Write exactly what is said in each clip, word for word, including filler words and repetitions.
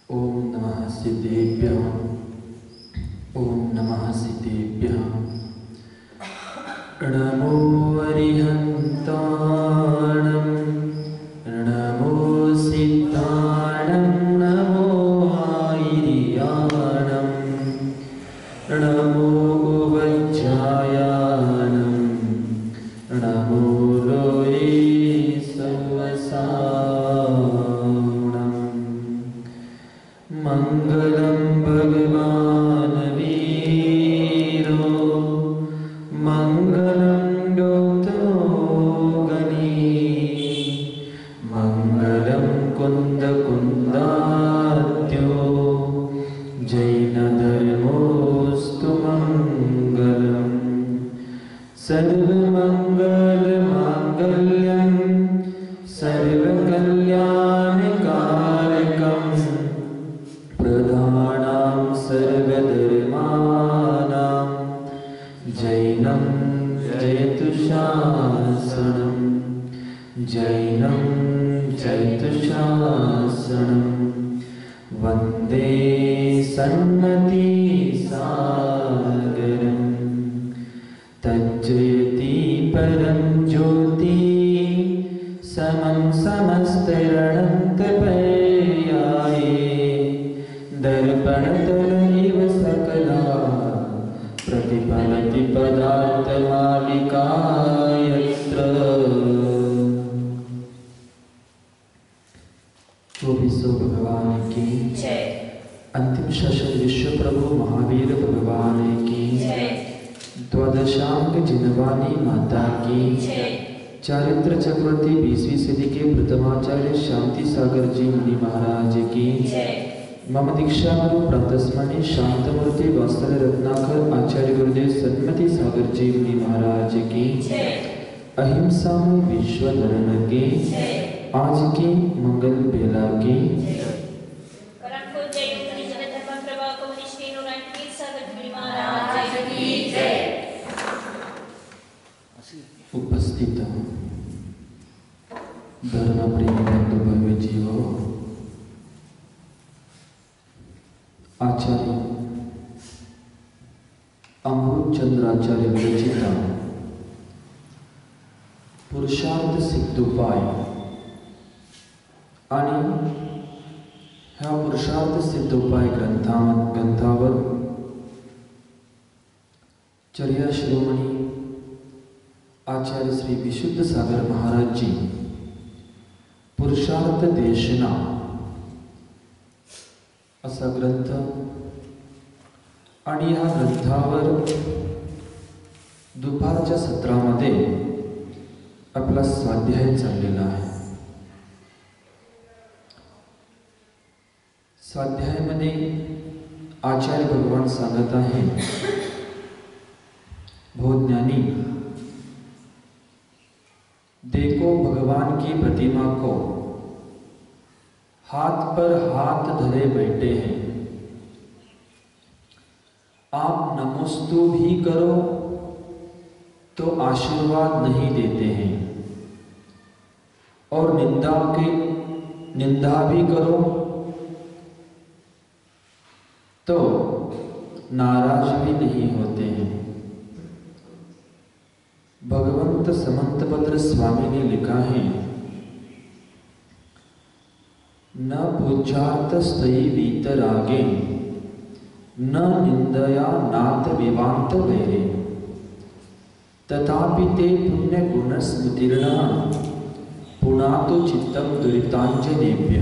ओम नमः सिद्धेभ्यः। ओम नमः सिद्धेभ्यः। नमो अरिहन्ताणं नमो सिद्धाणं नमो आयर्याणं नमो वज्रायाणं नमो लोये सर्वसारणं। मंगलं भगवान् वीरो मंगलं गौतमोऽगणी मंगलं कुन्दकुन्दाद्यो जैनधर्मोऽस्तु मंगलम्। सर्वमङ्गलमाङ्गल्यं सर्वकल्याणकारकं प्रधानं सर्वधर्माणां जैनं जयतु शासनं जैनं जयतु शासनं। वन्दे सन्मतिसागरं तज्जयति परं ज्योति समं समस्तरणन्तपर्याये दर्पणतलैव सकला प्रतिफलति पदार्थमालिका यत्र। तो विश्व भगवान की जय। अंतिम शासन विश्व प्रभु महावीर भगवान की जय। द्वादशांक जिनवानी माता की जय। चारित्र चक्रवर्ती बीसवीं सदी के प्रथमाचार्य शांति सागर जी मुनि महाराज की जय। मम दीक्षा गुरु प्रातस्मरणीय शांतमूर्ति वात्सल्य रत्नाकर आचार्य गुरुदेव सन्मति सागर जी मुनि महाराज की जय। अहिंसा में विश्व धर्म की जय। आज की मंगल बेला की उपस्थित धर्म प्रेमी बंधु भव्य जीवो, आचार्य अमृत चंद्राचार्य विरचित पुरुषार्थ सिद्धोपाय आणि ह्या पुरुषार्थ सिद्धोपाय ग्रंथा ग्रंथावर चर्या शिरोमणी आचार्य श्री विशुद्ध सागर महाराज जी पुरुषार्थ देशना असा ग्रंथ आणि या ग्रंथावर दुपारच्या सत्रामध्ये आपला स्वाध्याय चाललेला आहे। स्वाध्यायामध्ये आचार्य भगवान सांगत आहे, भोज्ञानी देखो भगवान की प्रतिमा को हाथ पर हाथ धरे बैठे हैं। आप नमोस्तु भी करो तो आशीर्वाद नहीं देते हैं और निंदा के निंदा भी करो तो नाराज भी नहीं होते हैं। भगवंत समंतभद्र स्वामी ने लिखा है, न पूज्यार्थ स्तयी वीतरागे न निंदया नाथ विवांत वैरे तथापि ते पुण्य गुण स्मृतिर्ना पुनातो चित्तम दुरितांजनेभ्यः।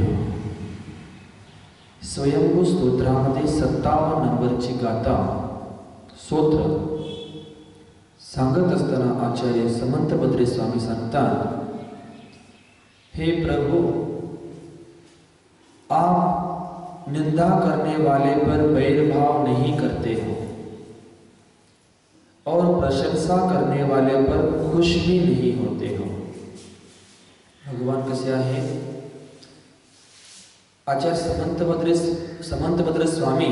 स्वयंभू स्तोत्रामध्ये सत्तावन्न नंबरची गाथा स्तोत्र सांगत असताना आचार्य समंतभद्र स्वामी सांगतात, हे प्रभु, आप निंदा करने वाले पर बैरभाव नहीं करते हो और प्रशंसा करने वाले पर खुश भी नहीं होते हो। भगवान कसे आहे? आचार्य समंतभद्र समंतभद्र स्वामी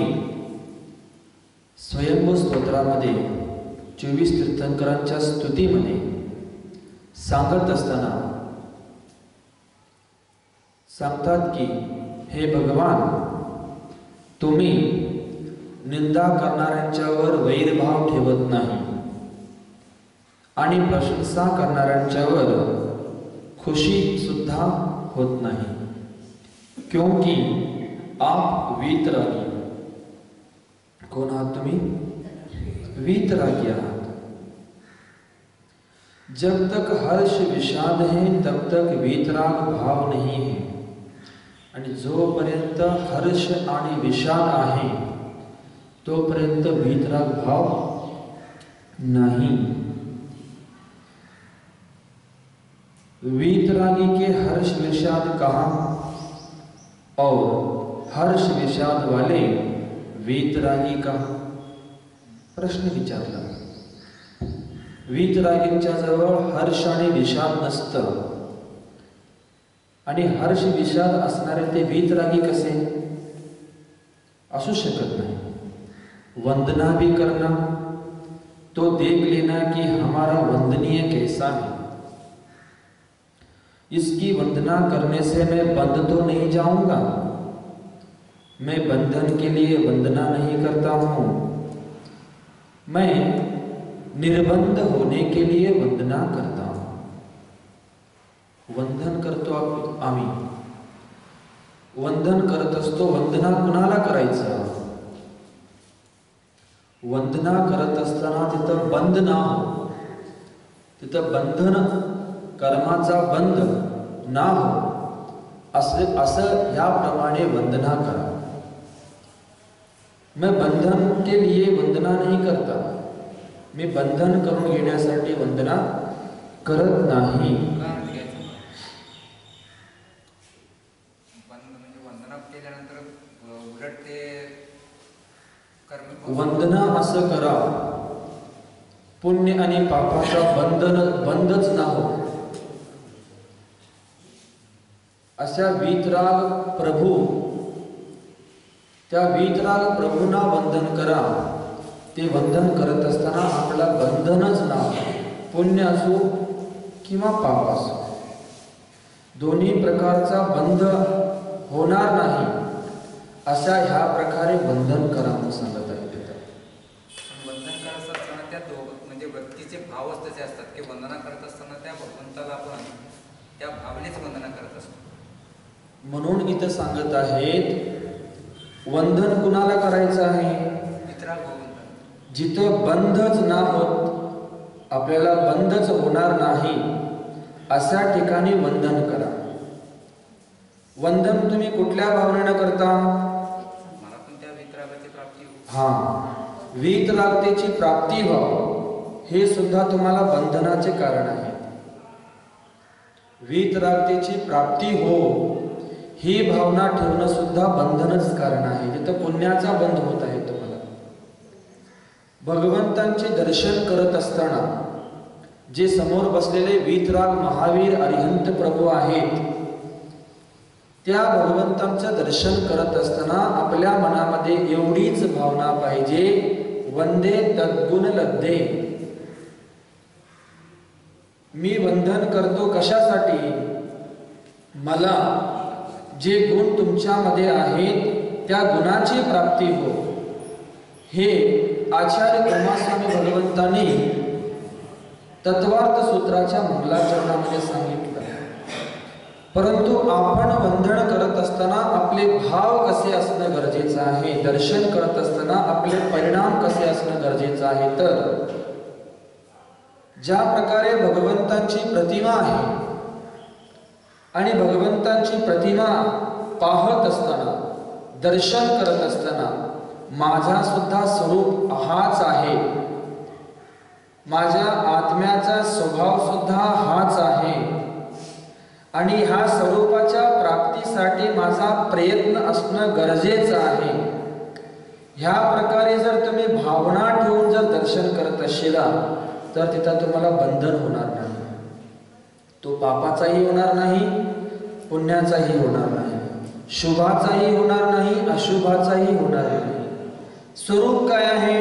स्वयंभू स्तोत्रामध्ये चोवीस तीर्थंकरांच्या स्तुतीमध्ये सांगत असताना सांगतात की हे भगवान, तुम्ही निंदा करणाऱ्यांच्यावर वैरभाव ठेवत नाही आणि प्रशंसा करणाऱ्यांच्यावर खुशी सुद्धा होत नाही, क्योंकि आप वीतरागी। कौन आहात तुम्ही? वीतरागी आहात। जब तक हर्ष विषाद है तब तक वीतराग भाव नहीं है, आणि जोपर्यंत हर्ष आणि विषाद आहे तोपर्यंत वीतराग भाव नहीं। वीतरागी के हर्ष विषाद कहाँ और हर्ष विषाद वाले वीतरागी कहाँ? प्रश्न विचारला। वीतरागींच्या जवळ हर्ष आणि विषाद नसतं, आणि हर्ष विषाद असणारे ते वीतरागी कसे असू शकत नाही। वंदना भी करना तो देख लेना कि हमारा वंदनीय कैसा है। इसकी वंदना करने से मैं बंध तो नहीं जाऊंगा, मैं बंधन के लिए वंदना नहीं करता हूं, मैं निर्बंध होने के लिए वंदना करता हूं। वंदन करतो आम्ही, वंदन करत असतो, वंदना कुणाला करायचं? वंदना करत असताना तिथं बंध ना हो, तिथं बंधन कर्माचा बंध ना हो, असं असं ह्याप्रमाणे वंदना करा। मैं बंधन के लिए वंदना नहीं करता, मी बंधन करून घेण्यासाठी वंदना करत नाही। वंदना असं करा, पुण्य आणि पापाचा बंधन बंधच ना हो, अशा वीतराग प्रभू, त्या वीतराग प्रभूंना वंदन करा। ते वंदन करत असताना आपला बंधनच ना हो, पुण्य असो किंवा पाप असो, दोन्ही प्रकारचा बंध होणार नाही, अशा ह्या प्रकारे वंदन करा म्हणून सांगत आहे। वंदन करत असताना त्या दोघ म्हणजे व्यक्तीचे भावच तसे असतात की वंदना करत असताना त्या भगवंताला आपण त्या भावनेच वंदना करत असतो। म्हणून इथं सांगत आहेत वंदन कुणाला करायचं आहे? वीतराग भगवंता। जिथं बंधच ना होत, आपल्याला बंधच होणार नाही, अशा ठिकाणी वंदन करा। वंदन तुम्ही कुठल्या भावनेनं करता? मला पण त्या वीतरागाची प्राप्ती हो। हा, वीतरागतेची प्राप्ती व्हावं हे सुद्धा तुम्हाला बंधनाचे कारण आहे। वीतरागतेची प्राप्ती हो ही भावना ठेवणं सुद्धा बंधनच कारण आहे, तिथं पुण्याचा बंध होत आहे तुम्हाला। भगवंतांचे दर्शन करत असताना जे समोर बसलेले वीतराग महावीर अरिहंत प्रभू आहेत, त्या भगवंतांचं दर्शन करत असताना आपल्या मनामध्ये एवढीच भावना पाहिजे, वंदे तद्गुण लब्धे। मी वंदन करतो कशासाठी? मला जे गुण तुमच्यामध्ये आहेत त्या गुणाची प्राप्ती हो, हे आचार्य ब्रह्मस्वामी भगवंतांनी तत्वार्थ सूत्राच्या मंगलाचरणामध्ये सांगितलं। परंतु आपण वंदन करत असताना आपले भाव कसे असणं गरजेचं आहे, दर्शन करत असताना आपले परिणाम कसे असणं गरजेचं आहे, तर ज्या प्रकारे भगवंतांची प्रतिमा आहे आणि भगवंतांची प्रतिमा पाहत असताना, दर्शन करत असताना माझा सुद्धा स्वरूप हाच आहे, माझ्या आत्म्याचा स्वभाव सुद्धा हाच आहे, आणि ह्या स्वरूपाच्या प्राप्तीसाठी माझा प्रयत्न असणं गरजेचं आहे। ह्या प्रकारे जर तुम्ही भावना ठेवून जर दर्शन करत असाल तर तिथं तुम्हाला बंधन होणार नाही, तो पापाचाही होणार नाही, पुण्याचाही होणार नाही, शुभाचाही होणार नाही, अशुभाचाही होणार नाही। स्वरूप काय आहे?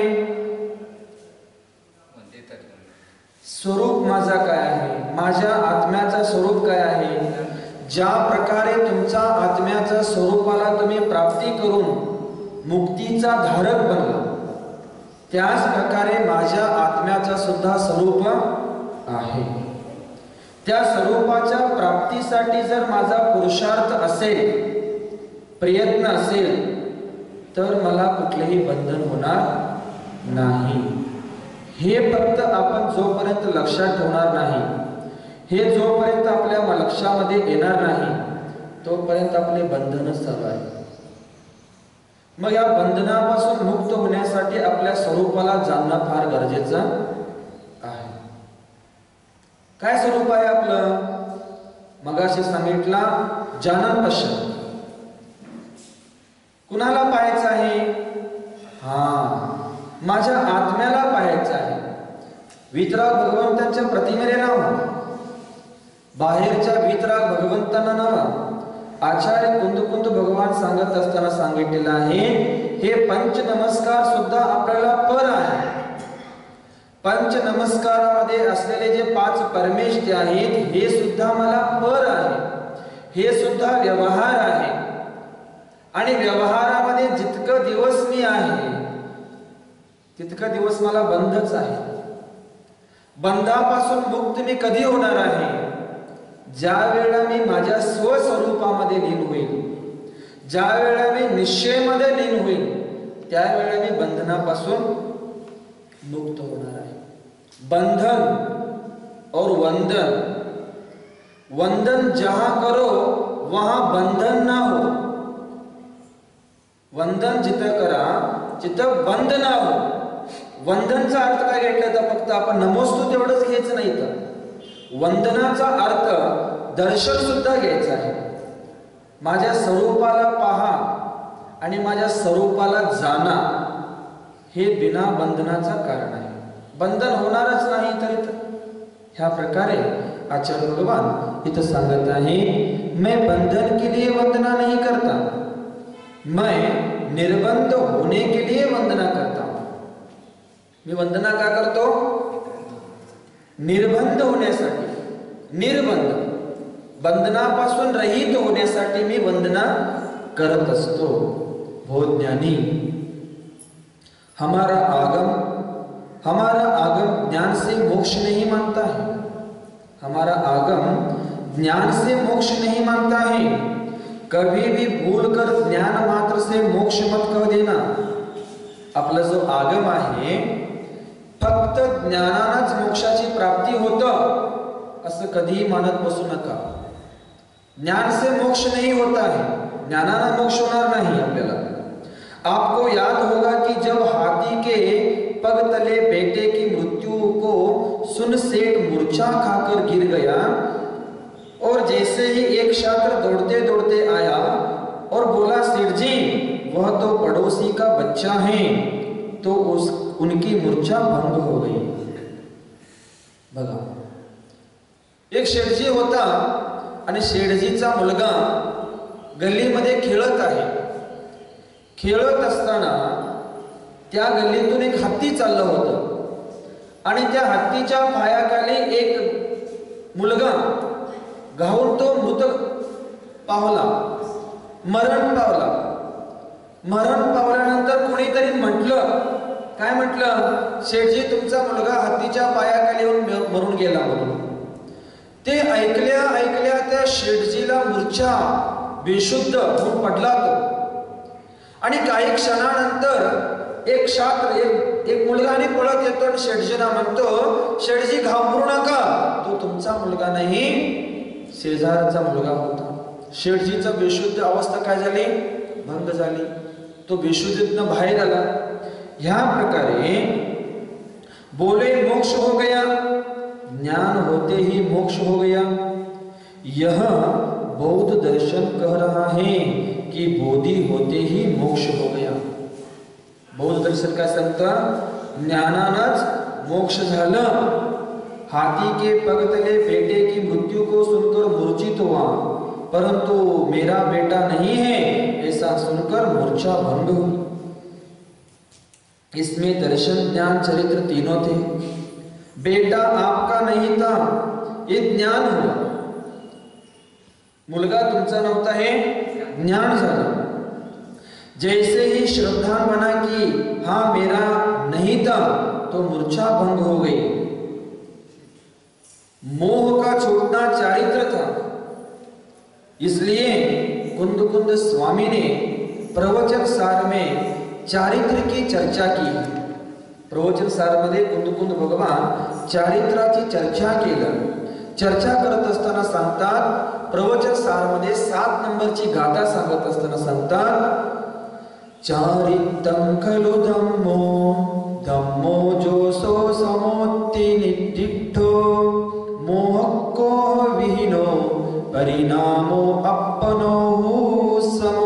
स्वरूप माझा काय आहे? माझ्या आत्म्याचा स्वरूप काय आहे? ज्या प्रकारे तुमचा आत्म्याच्या स्वरूपाला तुम्ही प्राप्ती करून मुक्तीचा धारक बनला, त्याच प्रकारे माझ्या आत्म्याचा सुद्धा स्वरूप आहे. त्या स्वरूपाच्या प्राप्तीसाठी जर माझा पुरुषार्थ असेल, प्रयत्न असेल, तर मला कुठलेही बंधन होणार नाही. हे फक्त आपण जोपर्यंत लक्षात ठेवणार नाही, हे जोपर्यंत आपल्या लक्षामध्ये येणार नाही, तोपर्यंत आपले बंधनच चालू आहे. मग या बंधनापासून मुक्त होण्यासाठी आपल्या स्वरूपाला जाणणं फार गरजेचं आहे. काय स्वरूप आहे आपलं? मगाशी सांगितला, जानन पश्यन्. कुणाला पाहायचं आहे? हा, माझ्या आत्म्याला पाहायचं आहे. वितराग भगवंतांच्या प्रतिमेने नाव, बाहेरच्या वितराग भगवंतांना नाव. आचार्य कुंदकुंद भगवान सांगत असताना सांगितलेलं आहे, हे पंच नमस्कार सुद्धा आपल्याला पर आहे. पंच नमस्कारामध्ये असलेले जे पाच परमेश ते आहेत, हे सुद्धा मला पर आहे. हे सुद्धा व्यवहार आहे. आणि व्यवहारामध्ये जितकं दिवस मी आहे, तितकं दिवस मला बंधच आहे. बंधापासून मुक्त मी कधी होणार आहे? ज्या वेळेला मी माझ्या स्वस्वरूपामध्ये लीन होईल, ज्या वेळेला मी निश्चयमध्ये लीन होईल, त्यावेळेला मी बंधनापासून मुक्त होणार आहे. बंधन और वंदन, वंदन जहां करो वहां बंधन ना हो. वंदन जिथं करा तिथं बंध ना हो. वंदनचा अर्थ काय घेतला तर फक्त आपण नमोस्तु तेवढंच घ्यायचं नाही, तर वंदनाचा अर्थ दर्शन सुद्धा घ्यायचं आहे. माझ्या स्वरूपाला पहा आणि माझ्या स्वरूपाला जाणा, हे बिना बंधनाचा कारण आहे. बंधन होणारच नाही. तर ह्या प्रकारे आचार्य भगवान इथं सांगत आहे, मैं बंधन के लिए वंदना नहीं करता, मैं निर्बंध होने के लिए वंदना करता हूं. मी वंदना का करतो? निर्बंध होण्यासाठी. निर्बंध, बंधनापासून रहित होण्यासाठी मी वंदना करत असतो. बहुत ज्ञानी, हमारा आगम हमारा आगम ज्ञान से मोक्ष नहीं मांगता है. हमारा आगम ज्ञान से मोक्ष नहीं मांगता है. कभी भी भूल कर ज्ञान मात्र से मोक्ष मत कह देना. आपला जो आगम आहे, फक्त ज्ञानानंच मोक्षाची प्राप्ती होतं असं कधीही मानत बसू नका. ज्ञान से मोक्ष नहीं होता है, ज्ञानानं मोक्ष होणार नाही आपल्याला. आपको याद होगा कि जब हाथी के पग तले बेटे की मृत्यु को सुन सेठ मूर्छा खाकर गिर गया, और जैसे ही एक छात्र दौड़ते दौड़ते आया और बोला, सेठ जी वह तो पड़ोसी का बच्चा है, तो उस उनकी मूर्छा भंग हो गई. बघा, एक शेठजी होता आणि शेठजीचा मुलगा गल्लीमध्ये खेळत आहे. खेळत असताना त्या गल्लीतून एक हत्ती चाललं होतं आणि त्या हत्तीच्या पायाखाली एक मुलगा घाऊन तो मृत पावला, मरण पावला. मरण पावल्यानंतर कोणीतरी म्हटलं, काय म्हटलं? शेठजी तुमचा मुलगा हत्तीच्या पायाखाली येऊन मरून गेला म्हणून. ते ऐकल्या ऐकल्या त्या शेठजीला मूर्छा, बेशुद्ध होऊन पडला तो. आणि काही क्षणानंतर एक छात्र, एक एक मुलगा आणि पळत येतो आणि शेठजींना म्हणतो, शेठजी घाबरू नका, तो तुमचा मुलगा नाही, शेजारचा मुलगा होता. शेठजीचा बेशुद्ध अवस्था काय झाली? भंग झाली. तो बेशुद्धीतनं बाहेर आला. ह्या प्रकारे बोले मोक्ष हो गया, ज्ञान होते ही मोक्ष हो गया. यह बौद्ध दर्शन कह रहा है कि बोधी होते ही मोक्ष हो गया. बौद्ध दर्शन काय सांगतं? ज्ञानानंच मोक्ष झालं. हाथी के पग तले बेटे की मृत्यु को सुनकर मूर्छित हुआ, परंतु मेरा बेटा नहीं है ऐसा सुनकर मूर्छा भंग हुई. इसमें दर्शन, ज्ञान, चरित्र तीनों थे. बेटा आपका नहीं था, ये ज्ञान हुआ. मुलगा तुमचा नव्हता, हे ज्ञान झालं. जैसे ही श्रद्धा बना कि हाँ मेरा नहीं था, तो मूर्छा भंग हो गई। मोह का छूटना चारित्र था। इसलिए कुंद कुंद स्वामी ने प्रवचन सार में चारित्र की चर्चा की। प्रवचन सार मध्ये कुंद कुंद भगवान चारित्राची चर्चा केलं। चर्चा करत असताना सांगतात, प्रवचन सार मध्ये सात नंबरची गाथा सांगत असताना सांगतात, चारित्रं खलु धम्मो धम्मो जो सो समोत्ति निदिष्ठो मोहको विहीनो परिणामो अपनो समो।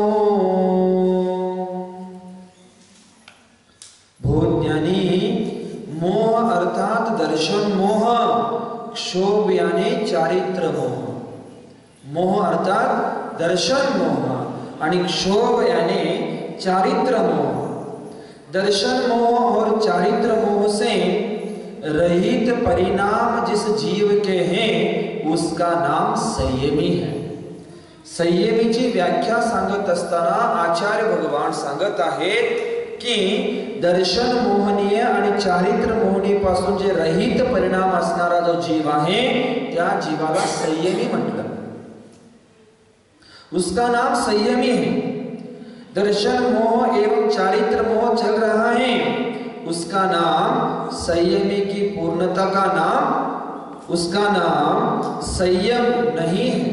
भोज्ञानी मोह अर्थात दर्शन मोह, क्षोभ याने चारित्र मोह। मोह अर्थात दर्शन मोह आणि क्षोभ याने चारित्र मोह। दर्शन मोह और चारित्र मोह से रहित परिणाम जिस जीव के हैं उसका नाम संयमी है। संयमीची व्याख्या सांगत असताना आचार्य भगवान सांगत आहेत की दर्शन मोहनीय आणि चारित्र मोहनी पासून जे रहित परिणाम असणारा जो जीव आहे त्या जीवाला संयमी म्हटलं। उसका नाम संयमी है। दर्शन मोह एवं चारित्र मोह चल रहा है, उसका नाम संयमी की पूर्णता का नाम, उसका नाम संयम नहीं है।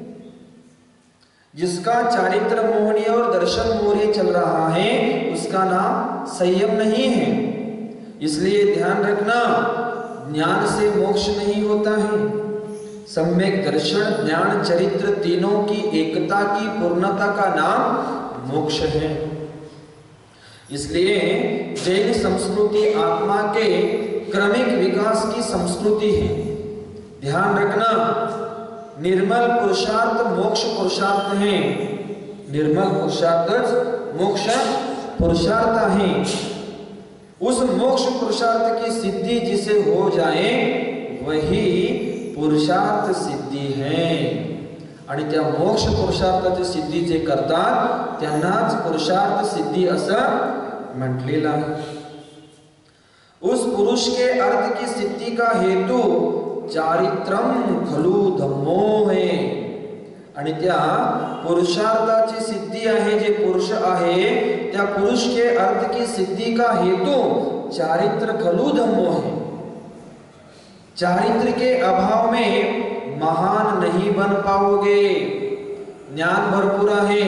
जिसका चारित्र मोहनी और दर्शन मोहनी चल रहा है उसका नाम संयम नहीं है। इसलिए ध्यान रखना, ज्ञान से मोक्ष नहीं होता है। सम्यक दर्शन ज्ञान चरित्र तीनों की एकता की पूर्णता का नाम मोक्ष है। इसलिए जैन संस्कृति आत्मा के क्रमिक विकास की संस्कृति है। ध्यान रखना, निर्मल पुरुषार्थ मोक्ष पुरुषार्थ है। निर्मल पुरुषार्थ मोक्ष पुरुषार्थ है। उस मोक्ष पुरुषार्थ की सिद्धि जिसे हो जाए वही पुरुषार्थ सिद्धि है। आणि त्या मोक्ष पुरुषार्थाची सिद्धी जे करतात त्यांनाच पुरुषार्थ सिद्धी असं म्हटलेलं आहे। उस पुरुष के अर्थ की सिद्धि का हेतु चारित्रम खलु धम्मो है। आणि त्या पुरुषार्थाची सिद्धी आहे, जे पुरुष आहे त्या पुरुष के अर्थ की सिद्धि का हेतु चारित्र खलु धम्मो है। चारित्र के अभाव में महान नहीं बन पाओगे। ज्ञान भरपूर आहे,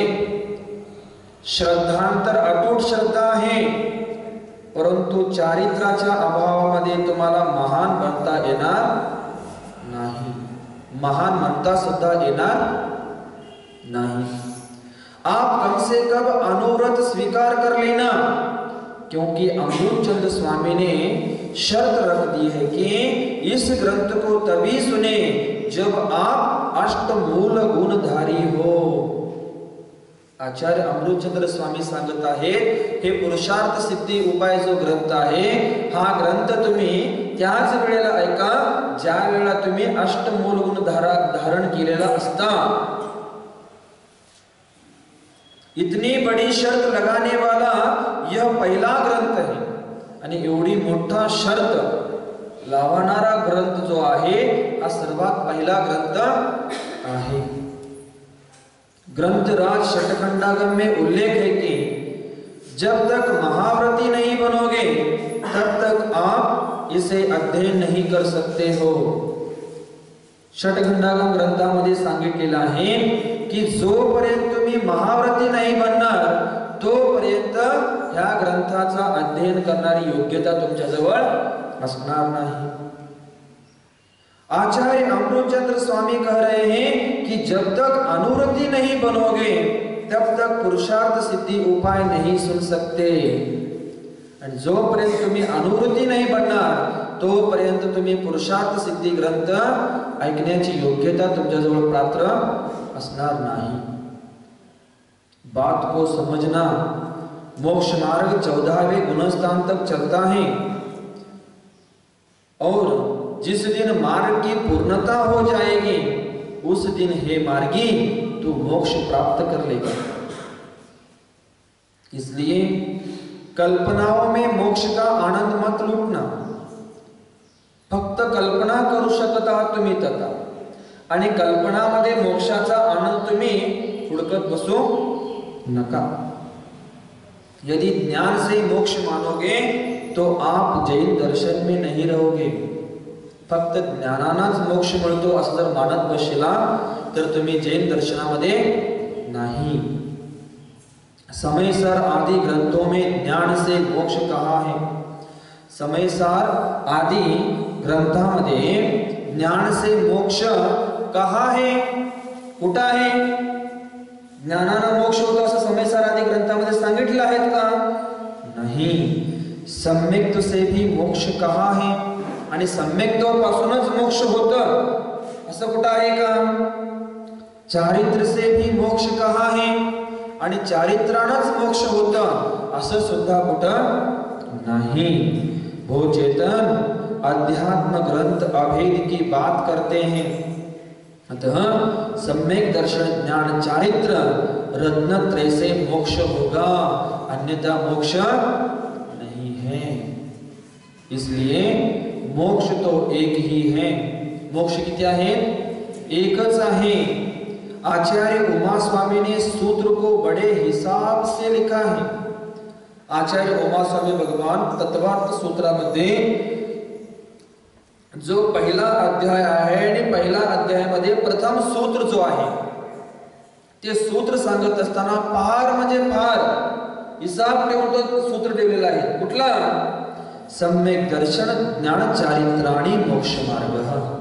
श्रद्धांतर अटूट श्रद्धा आहे, परंतु चारित्राच्या अभावामध्ये तुम्हाला महान बनता येणार नाही। महान म्हणता सुद्धा येणार नहीं। आप कम से कम अनुव्रत स्वीकार कर लेना, क्योंकि अमृतचंद स्वामी ने शर्त रख दी है कि इस ग्रंथ को तभी सुने जब आप अष्टमूल गुणधारी हो। आचार्य अमृतचंद्र स्वामी सांगत आहेत, हे पुरुषार्थ सिद्धी उपाय जो ग्रंथ आहे हा ग्रंथ तुम्ही त्याच वेळेला ऐका ज्या वेळेला तुम्ही अष्टमूल गुण धारण केलेला असता। इतनी बड़ी शर्त लगाने वाला यह पहला ग्रंथ है। आणि एवढी मोठा शर्त लावणारा ग्रंथ जो आहे हा सर्वात पहिला ग्रंथ आहे। ग्रंथराज षटखंडागम में उल्लेख है कि जब तक महाव्रती नहीं बनोगे तब तक आप इसे अध्ययन नहीं कर सकते हो। षटखंडागम ग्रंथामध्ये सांगितलेलं आहे की जोपर्यंत तुम्ही महाव्रती नाही बनणार तोपर्यंत ह्या ग्रंथाचा अध्ययन करणारी योग्यता तुमच्याजवळ असणार नाही। आचार्य अमृतचंद्र स्वामी कह रहे हैं कि जब तक अनुव्रती नहीं बनोगे तब तक पुरुषार्थ सिद्धि उपाय नहीं सुन सकते। आणि जोपर्यंत तुम्ही अनुवृत्ती नाही बनणार तोपर्यंत तुम्ही पुरुषार्थ सिद्धी ग्रंथ ऐकण्याची योग्यता तुमच्याजवळ पात्र असणार नाही। बात को समझना, मोक्ष मार्ग चौदहवें गुणस्थान तक चलता है और जिस दिन मार्ग की पूर्णता हो जाएगी उस दिन हे मार्गी तू मोक्ष प्राप्त कर लेगा। इसलिए कल्पनाओं में मोक्ष का आनंद मत लूटना. फक्त कल्पना करू शकता तुम्ही तथा, आणि कल्पनामध्ये मोक्षाचा आनंद तुम्ही हुडकत बसू नका. यदि ज्ञान से मोक्ष मानोगे तो आप जैन दर्शन में नहीं रहोगे. फक्त ज्ञानानंच मोक्ष मिळतो असं जर मानत बसला तर तुम्ही जैन दर्शनामध्ये नहीं. समयसार आदि ग्रंथों में ज्ञान से मोक्ष कहा है. समयसार आदि ग्रंथामध्ये ज्ञान से मोक्ष कहा है, कुठं आहे? ज्ञानानं मोक्ष होतो असं समयसार आदि ग्रंथामध्ये सांगितलं आहे का? नाही. सम्यक्त से भी मोक्ष कहा है, आणि सम्यक्तपासूनच मोक्ष होतं असं कुठं आहे का? चारित्र से भी मोक्ष कहा है, आणि चारित्रानंच मोक्ष होतं असं सुद्धा कुठं नाही. वो चेतन अध्यात्म ग्रंथ अभेद की बात करते हैं. अतः सम्यक दर्शन ज्ञान चारित्र रत्नत्रय से मोक्ष होगा, अन्यथा मोक्ष नहीं है. इसलिए मोक्ष तो एक ही है. मोक्ष किती आहे? एकच आहे. आचार्य उमा स्वामी ने सूत्र को बड़े हिसाब से लिखा है. आचार्य उमा स्वामी भगवान तत्वार्थ सूत्रामध्ये जो पहिला अध्याय आहे आणि पहिला अध्यायामध्ये प्रथम सूत्र जो आहे ते सूत्र सांगत असताना फार म्हणजे फार हिसाब ठेवून तो सूत्र ठेवलेला आहे. कुठला? सम्यक दर्शन ज्ञान चारित्राणी मोक्ष मार्ग.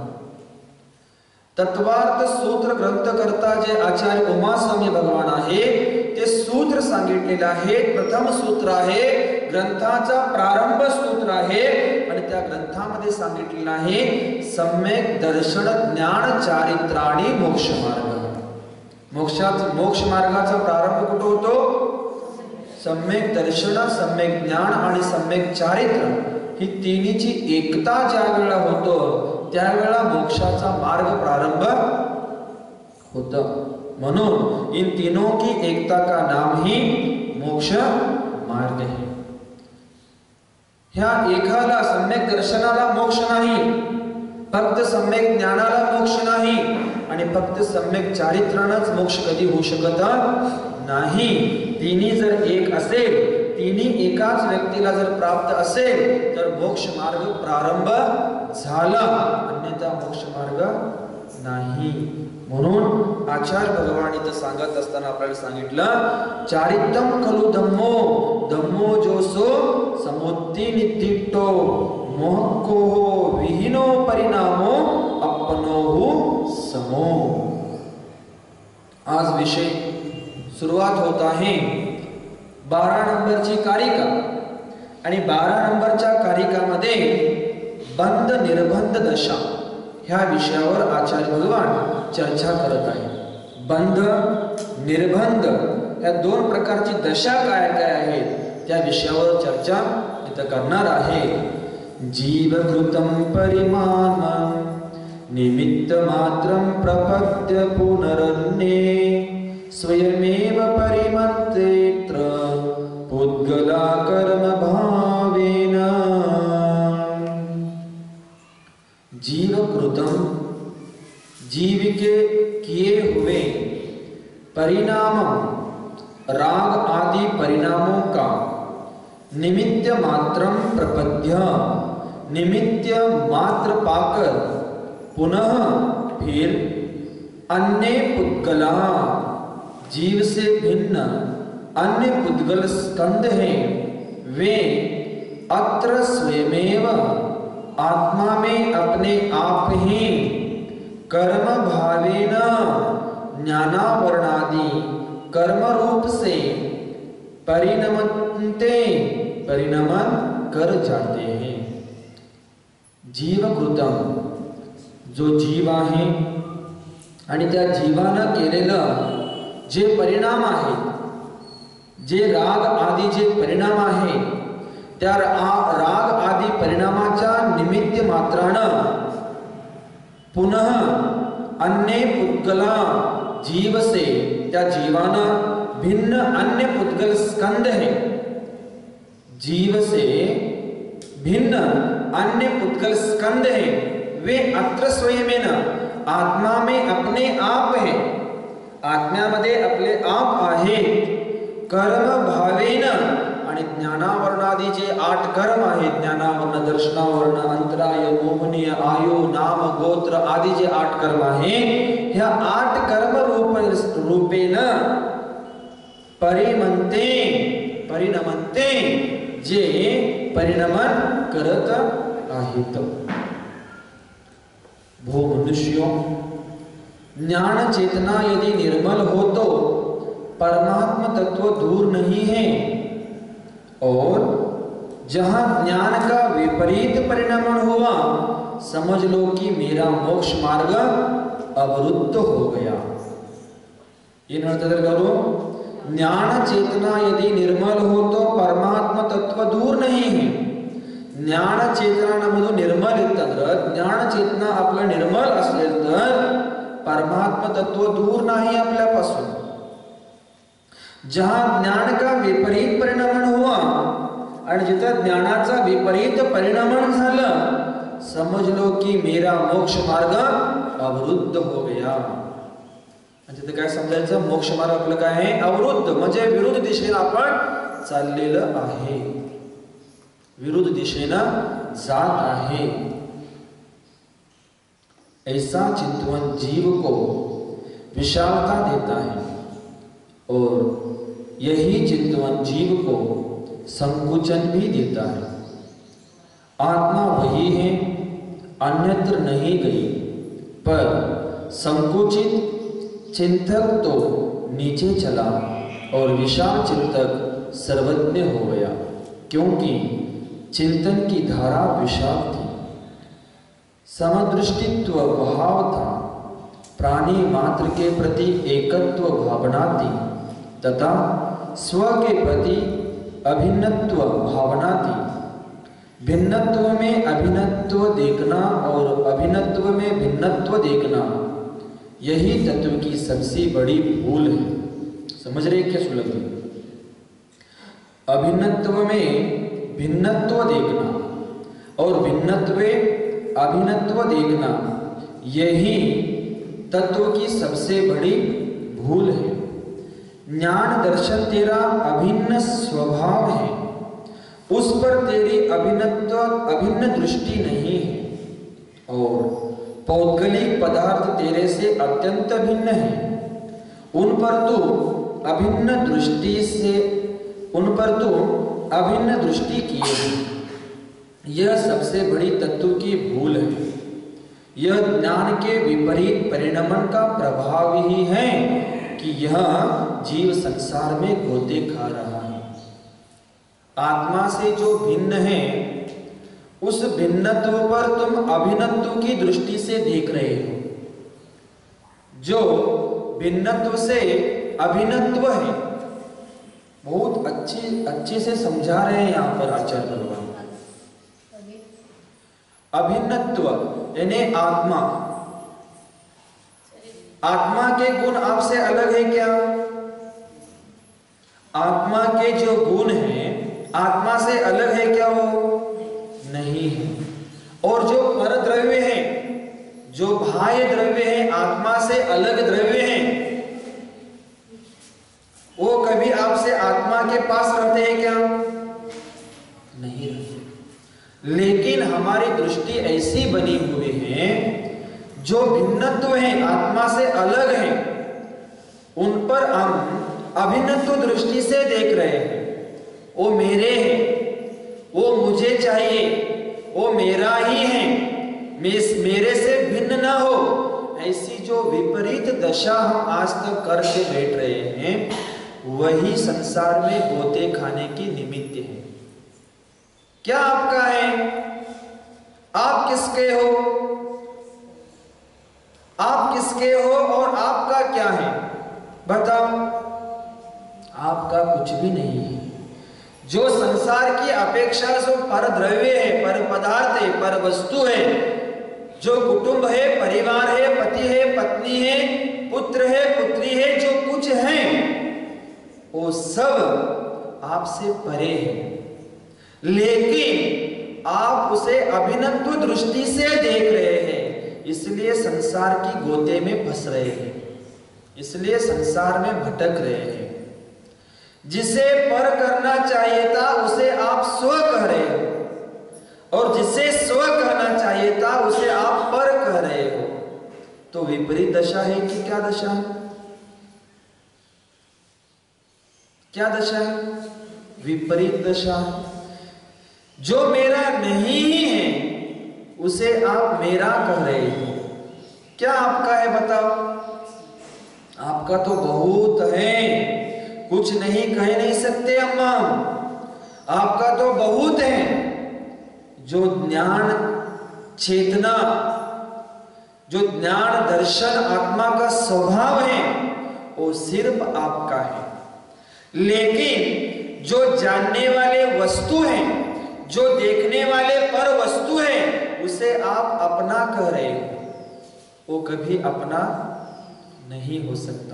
तत्वार्थ सूत्र ग्रंथकर्ता जे आचार्य उमा स्वामी भगवान आहे ते सूत्र सांगितलेले आहे. प्रथम सूत्र आहे, ग्रंथाचा प्रारंभ सूत्र आहे, आणि त्या ग्रंथामध्ये सांगितलेलं आहे सम्यक दर्शन ज्ञान चारित्राणी मोक्ष मार्ग. मोक्षाचा मोक्ष मार्गाचा प्रारंभ कुठे होतो? सम्यक दर्शन, सम्यक ज्ञान आणि सम्यक चारित्र ही तिन्हीची एकता ज्या वेळेला होतो त्यावेळेला मोक्षाचा मार्ग प्रारंभ होता. म्हणून इन तीनों की एकता का नाम ही मोक्ष मार्ग है. ह्या एकाला सम्यक दर्शनाला मोक्ष नाही, फक्त सम्यक ज्ञानाला मोक्ष नाही, आणि फक्त सम्यक चारित्रानंच मोक्ष कधी होऊ शकत नाही. तिन्ही जर एक असेल, तिन्ही एकाच व्यक्तीला जर प्राप्त असेल तर मोक्ष मार्ग प्रारंभ झाला, अन्यथा मोक्ष मार्ग नाही. म्हणून आचार्य भगवान इथं सांगत असताना आपल्याला सांगितलं चारित्रम खलु धम्मो, धम्मो जो सो समुत्ती नित्तिट्टो मोहको विहीनो परिणामो अपनोहु समो. आज विषय सुरुवात होत आहे बारा नंबरची कारिका, आणि बारा नंबरच्या कारिकामध्ये बंध निर्बंध दशा ह्या विषयावर आचार्य भगवान चर्चा करत आहे. बंध निर्बंध या दोन प्रकारची दशा काय काय आहेत त्या विषयावर चर्चा इथं करणार आहे. जीवकृतं परिमाणं निमित्त मात्रं प्रपद्य पुनरन्ये स्वयमेव परिमन्त्रेत्र पुद्गला कर्म भावेन. जीवकृतं जीव के किए हुए परिणाम राग आदि परिणामों का निमित्त मात्रं प्रपद्य निमित्त मात्र पाकर पुनः फिर अन्य पुद्गला जीव से भिन्न अन्य पुद्गल स्कंद हैं, वे अत्र स्वयमेव आत्मा में अपने आप ही कर्म भावेन ज्ञानावरणादि कर्म रूप से परिणमते परिणमन कर जाते हैं. जीवकृतम जो जीव आहे आणि त्या जीवानं केलेलं जे परिणाम आहेत, जे राग आदी जे परिणाम आहे त्या राग आदी परिणामाच्या निमित्त मात्रानं पुनः अन्य पुद्गला जीव से त्या जीवानं भिन्न अन्य पुद्गल स्कंद है। जीव से भिन्न अन्य पुद्गल स्कंद है, वे अत्र स्वयमेन आत्मा में अपने आप है, आत्म्यामध्ये आपले आप आहे। कर्म भावेन आणि ज्ञानावरणादी जे आठ कर्म आहेत, ज्ञानावरण, दर्शनावरण, अंतराय, मोहनीय, आयु, नाम, गोत्र आदि जे आठ कर्म आहे, ह्या आठ कर्म रूप रूपेन परिमंते परिणमंते जे परिणमन करत आहेत। भो मनुष्यों, ज्ञान चेतना यदि निर्मल हो तो परमात्मा तत्व दूर नहीं है, और जहां ज्ञान का विपरीत परिणमन हुआ, समझ लो कि मेरा मोक्ष मार्ग अवरुद्ध हो गया। इन अर्थ करो, ज्ञान चेतना यदि निर्मल हो तो परमात्मा तत्व दूर नहीं है। ज्ञान चेतना नमूद निर्मल इतंद्र ज्ञान चेतना आपलं निर्मल असेल तर परमात्मा तत्व दूर नाही आपल्यापासून। जहां ज्ञान का विपरीत परिणमन हुआ आणि जिथं ज्ञानाचा विपरीत परिणमन झालं, समझ लो कि मेरा मोक्ष मार्ग अवरुद्ध हो गया। म्हणजे काय समजायचं, मोक्ष मार्ग आपलं काय आहे, अवरुद्ध, म्हणजे विरुद्ध दिशेला आपण चाललेलं आहे, विरुद्ध दिशेनं जात आहे। ऐसा चिंतन जीव को विशालता देता है, और यही चिंतन जीव को संकुचन भी देता है। आत्मा वही है, अन्यत्र नहीं गई, पर संकुचित चिंतक तो नीचे चला और विशाल चिंतक सर्वज्ञ हो गया, क्योंकि चिंतन की धारा विशाल थी। समदृष्टित्व भाव था, प्राणी मात्र के प्रति एकत्व भावना थी, तथा स्व के प्रति अभिन्नत्व भावना थी। भिन्नत्व में अभिन्नत्व देखना और अभिन्नत्व में भिन्नत्व देखना, यही तत्व की सबसे बड़ी भूल है। समझ रहे क्या सुलभ? अभिन्नत्व में भिन्नत्व देखना और भिन्नत्व अभिन्नत्व देखना, यही तत्व की सबसे बड़ी भूल है। ज्ञान दर्शन तेरा अभिन्न स्वभाव है, उस पर तेरी अभिन्नत्व अभिन्न दृष्टि नहीं है, और पौद्गलिक पदार्थ तेरे से अत्यंत भिन्न है, उन पर तू अभिन्न दृष्टि से उन पर तू अभिन्न दृष्टि किए है। यह सबसे बड़ी तत्व की भूल है। यह ज्ञान के विपरीत परिणमन का प्रभाव ही है कि यह जीव संसार में गोते खा रहा है। आत्मा से जो भिन्न है, उस भिन्नत्व पर तुम अभिन्नत्व की दृष्टि से देख रहे हो। जो भिन्नत्व से अभिन्नत्व है, बहुत अच्छे अच्छे से समझा रहे हैं यहाँ पर आचार्य भगवान। अभिन्नत्व यानी आत्मा, आत्मा के गुण आपसे अलग है क्या? आत्मा के जो गुण हैं आत्मा से अलग है क्या? वो नहीं है। और जो पर द्रव्य है, जो बाह्य द्रव्य है, आत्मा से अलग द्रव्य है, वो कभी आपसे आत्मा के पास रहते हैं क्या? नहीं रहते। लेकिन हमारी दृष्टि ऐसी बनी हुई है, जो भिन्नत्व है, आत्मा से अलग है, उन पर हम अभिन्नत्व दृष्टि से देख रहे हैं। वो मेरे हैं, वो मुझे चाहिए, वो मेरा ही है, मेरे से भिन्न ना हो, ऐसी जो विपरीत दशा हम आज तक करके बैठ रहे हैं, वही संसार में गोते खाने की निमित्त है। क्या आपका है? आप किसके हो? आप किसके हो और आपका क्या है? बताओ। आपका कुछ भी नहीं है। जो संसार की अपेक्षा से पर द्रव्य है, पर पदार्थ है, पर वस्तु है, जो कुटुंब है, परिवार है, पति है, पत्नी है, पुत्र है, पुत्री है, जो कुछ है, वो सब आपसे परे है, लेकिन आप उसे अभिनव दृष्टि से देख रहे हैं, इसलिए संसार की गोते में फंस रहे हैं, इसलिए संसार में भटक रहे हैं। जिसे पर करना चाहिए था उसे आप स्व कह रहे हो, और जिसे स्व कहना चाहिए था उसे आप पर कह रहे हो। तो विपरीत दशा है कि क्या दशा है? क्या दशा है? विपरीत दशा है। जो मेरा नहीं है उसे आप मेरा कह रहे हो। क्या आपका है बताओ? आपका तो बहुत है, कुछ नहीं कह नहीं सकते अम्मा, आपका तो बहुत है। जो ज्ञान चेतना, जो ज्ञान दर्शन आत्मा का स्वभाव है वो सिर्फ आपका है, लेकिन जो जानने वाले वस्तु हैं, जो देखने वाले पर वस्तु है, उसे आप अपना कह रहे हो, वो कभी अपना नहीं हो सकता।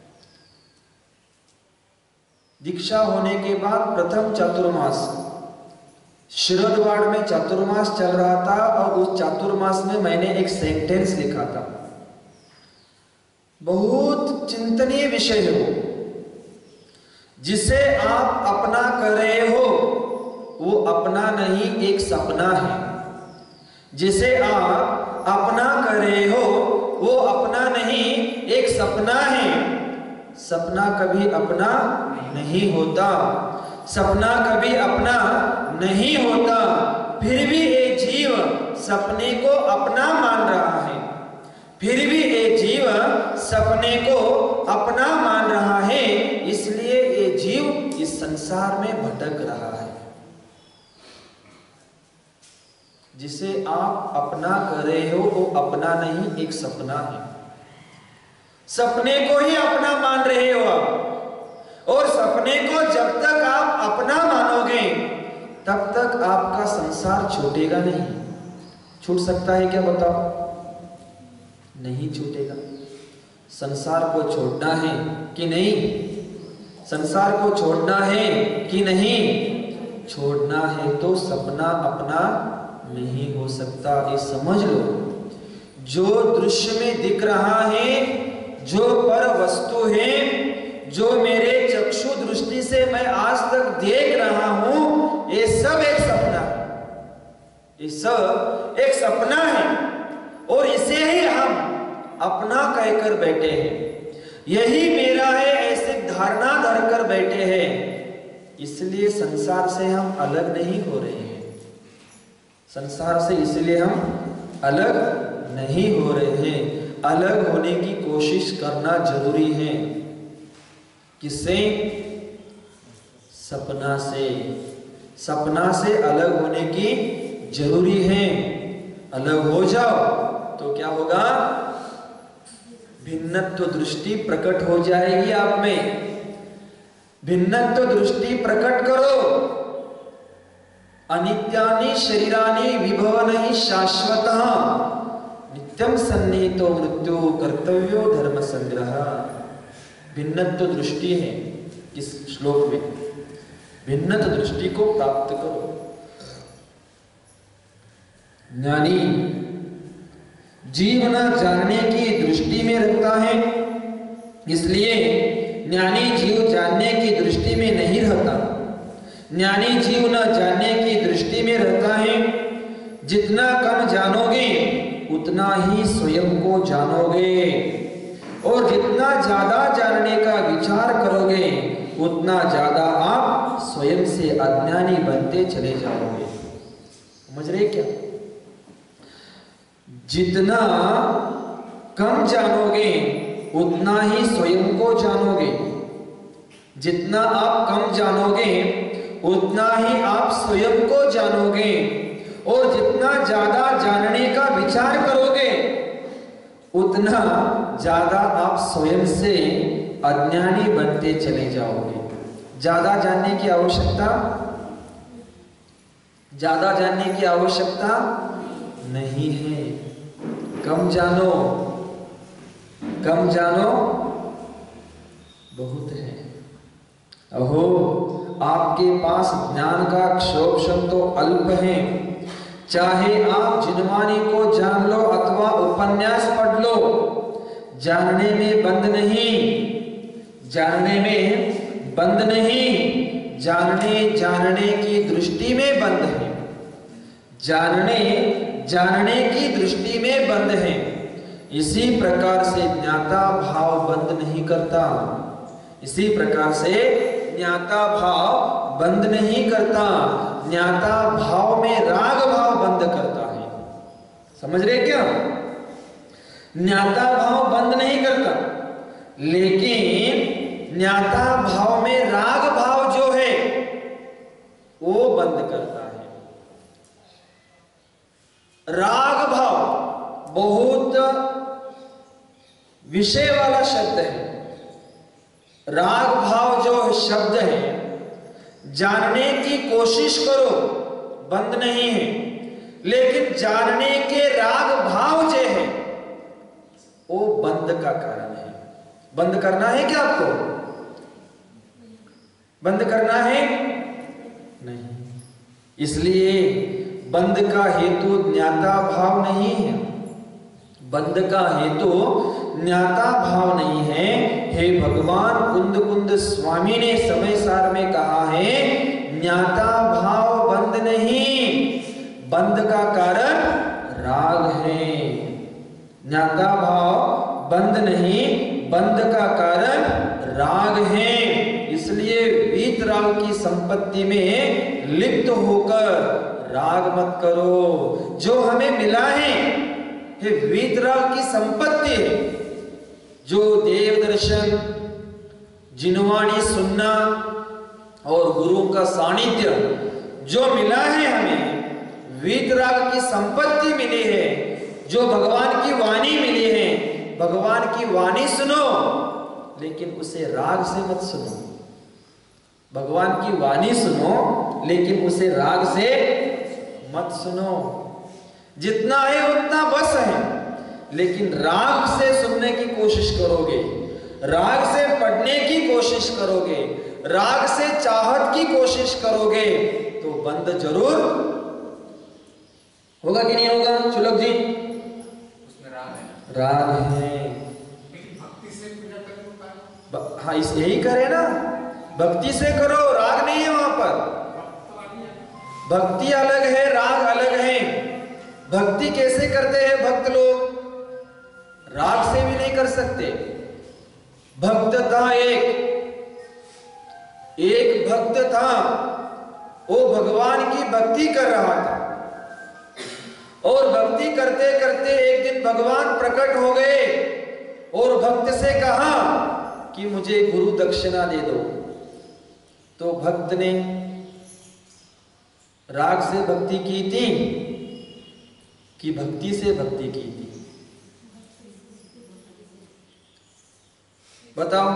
दीक्षा होने के बाद प्रथम चातुर्मास, शिरोडवाड़ में चातुर्मास चल रहा था, और उस चातुर्मास में मैंने एक सेंटेंस लिखा था, बहुत चिंतनीय विषय है वो। जिसे आप अपना कर रहे हो वो अपना नहीं, एक सपना है। जिसे आप अपना कर रहे हो वो अपना नहीं, एक सपना है। सपना कभी अपना नहीं होता, सपना कभी अपना नहीं होता। फिर भी ये जीव सपने को अपना मान रहा है, फिर भी ये जीव सपने को अपना मान रहा है, इसलिए ये जीव इस संसार में भटक रहा है। जिसे आप अपना कर रहे हो वो अपना नहीं, एक सपना है। सपने को ही अपना मान रहे हो आप, और सपने को जब तक आप अपना मानोगे तब तक आपका संसार छूटेगा नहीं। छूट सकता है क्या बताओ? नहीं छूटेगा। संसार को छोड़ना है कि नहीं? संसार को छोड़ना है कि नहीं? छोड़ना है तो सपना अपना नहीं हो सकता, ये समझ लो। जो दृश्य में दिख रहा है, जो पर वस्तु है, जो मेरे चक्षु दृष्टि से मैं आज तक देख रहा हूं, ये सब एक सपना है, ये सब एक सपना है, और इसे ही हम अपना कहकर बैठे हैं। यही मेरा है ऐसे धारणा धरकर बैठे हैं, इसलिए संसार से हम अलग नहीं हो रहे हैं। संसार से इसलिए हम अलग नहीं हो रहे हैं। अलग होने की कोशिश करना जरूरी है। किससे? सपना से। सपना से अलग होने की जरूरी है। अलग हो जाओ तो क्या होगा? भिन्नत्व दृष्टि प्रकट हो जाएगी आप में। भिन्नत्व दृष्टि प्रकट करो। अनित्यानि शरीरानि विभवनहि शाश्वतः नित्यं सन्निहितो मृत्यु कर्तव्यो धर्म संग्रह। भिन्नत्व दृष्टि है इस श्लोक में। भिन्नत्व दृष्टि को प्राप्त करो। ज्ञानी जीवन जानने की दृष्टि में रखता है, इसलिए ज्ञानी जीव जानने की दृष्टि में नहीं रहता। ज्ञानी जीव न जानने की दृष्टि में रहता है। जितना कम जानोगे उतना ही स्वयं को जानोगे, और जितना ज्यादा जानने का विचार करोगे उतना ज्यादा आप स्वयं से अज्ञानी बनते चले जाओगे। समझ रहे क्या? जितना कम जानोगे उतना ही स्वयं को जानोगे। जितना आप कम जानोगे उतना ही आप स्वयं को जानोगे, और जितना ज्यादा जानने का विचार करोगे उतना ज्यादा आप स्वयं से अज्ञानी बनते चले जाओगे। ज्यादा जानने की आवश्यकता ज्यादा जानने की आवश्यकता नहीं है। कम जानो, कम जानो बहुत है। अहो आपके पास ज्ञान का क्षोभन तो अल्प है, चाहे आप जिनवानी को जान लो अथवा उपन्यास पढ़ लो, जानने में बंद नहीं, जानने में बंद नहीं, जानने जानने की दृष्टि में बंद है, जानने जानने की दृष्टि में बंद है। इसी प्रकार से ज्ञाता भाव बंद नहीं करता, इसी प्रकार से ज्ञाता भाव बंद नहीं करता, ज्ञाता भाव में राग भाव बंद करता है। समझ रहे क्या? ज्ञाता भाव बंद नहीं करता, लेकिन ज्ञाता भाव में राग भाव जो है वो बंद करता है। राग भाव बहुत विषय वाला शब्द है। राग भाव जो शब्द है, जानने की कोशिश करो बंद नहीं है, लेकिन जानने के राग भाव जो है वो बंद का कारण है। बंद करना है क्या आपको? बंद करना है नहीं, इसलिए बंद का हेतु ज्ञाता भाव नहीं है, बंद का हेतु ज्ञाता भाव नहीं है। हे भगवान कुंद कुंद स्वामी ने समय सार में कहा है, ज्ञाता भाव बंद नहीं, बंद का कारण राग है। ज्ञाता भाव बंद नहीं, बंद का कारण राग है। इसलिए वीतराग की संपत्ति में लिप्त होकर राग मत करो। जो हमें मिला है ये वीतराग की संपत्ति है, जो देव दर्शन, जिनवाणी सुनना और गुरु का सानिध्य जो मिला है, हमें वीतराग की संपत्ति मिली है, जो भगवान की वाणी मिली है। भगवान की वाणी सुनो, लेकिन उसे राग से मत सुनो। भगवान की वाणी सुनो, लेकिन उसे राग से मत सुनो। जितना है उतना बस है, लेकिन राग से सुनने की कोशिश करोगे, राग से पढ़ने की कोशिश करोगे, राग से चाहत की कोशिश करोगे, तो बंद जरूर होगा कि नहीं होगा? चुलक जी, उसमें राग है, राग है। भक्ति से पूजा करो। हाँ, इस यही करे ना, भक्ति से करो, राग नहीं है वहां पर। भक्ति अलग है, राग अलग है। भक्ति कैसे करते हैं भक्त लोग? राग से भी नहीं कर सकते। भक्त था एक एक भक्त था, वो भगवान की भक्ति कर रहा था, और भक्ति करते करते एक दिन भगवान प्रकट हो गए और भक्त से कहा कि मुझे गुरु दक्षिणा दे दो। तो भक्त ने राग से भक्ति की थी कि भक्ति से भक्ति की थी? बताओ।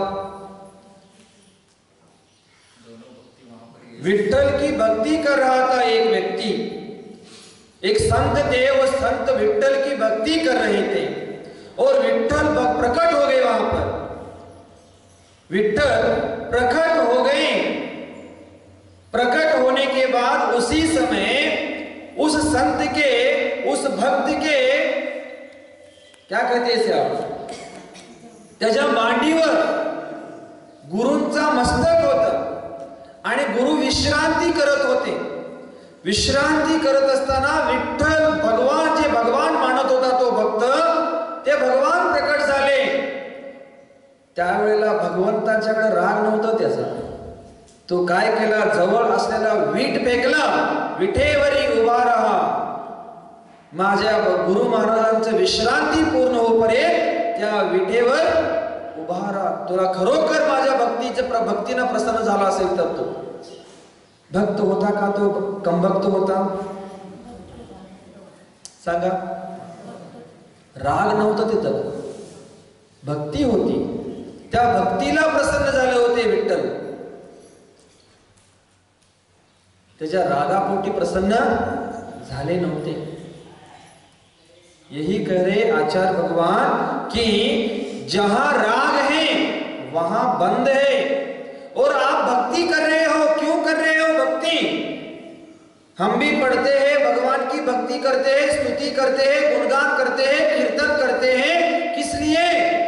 विठ्ठल की भक्ति कर रहा था एक व्यक्ति, एक संत थे, वो संत विठ्ठल की भक्ति कर रहे थे, और विठ्ठल प्रकट हो गए वहां पर। विठ्ठल प्रकट हो गए। प्रकट होने के बाद उसी समय उस संत के, उस भक्त के, क्या कहते हैं इसे आप, त्याच्या मांडीवर गुरूंचा मस्तक होता आणि गुरु विश्रांती करत होते। विश्रांती करत असताना विठ्ठल भगवान, जे भगवान मानत होता तो भक्त, ते भगवान प्रकट झाले। त्यावेळेला भगवंतांच्याकडे राग नव्हता त्याचा। तो काय केला, जवळ असलेला वीट फेकला, विठेवरी उभा राहा, माझ्या गुरु महाराजांचं विश्रांती पूर्ण होईपर्यंत त्या विठेवर उभा राहा। तुला खरोखर माझ्या भक्तीच्या भक्तीने प्रसन्न झाला असेल तर तो भक्त होता का, तो कमभक्त होता? सांगा। राग नव्हता तिथं, भक्ती होती। त्या भक्तीला प्रसन्न झाले होते विठ्ठल, त्याच्या रागापोटी प्रसन्न झाले नव्हते। यही कह रहे आचार्य भगवान कि जहां राग है वहां बंद है, और आप भक्ति कर रहे हो। क्यों कर रहे हो भक्ति? हम भी पढ़ते हैं, भगवान की भक्ति करते हैं, स्तुति करते हैं, गुणगान करते हैं, कीर्तन करते हैं। किस लिए?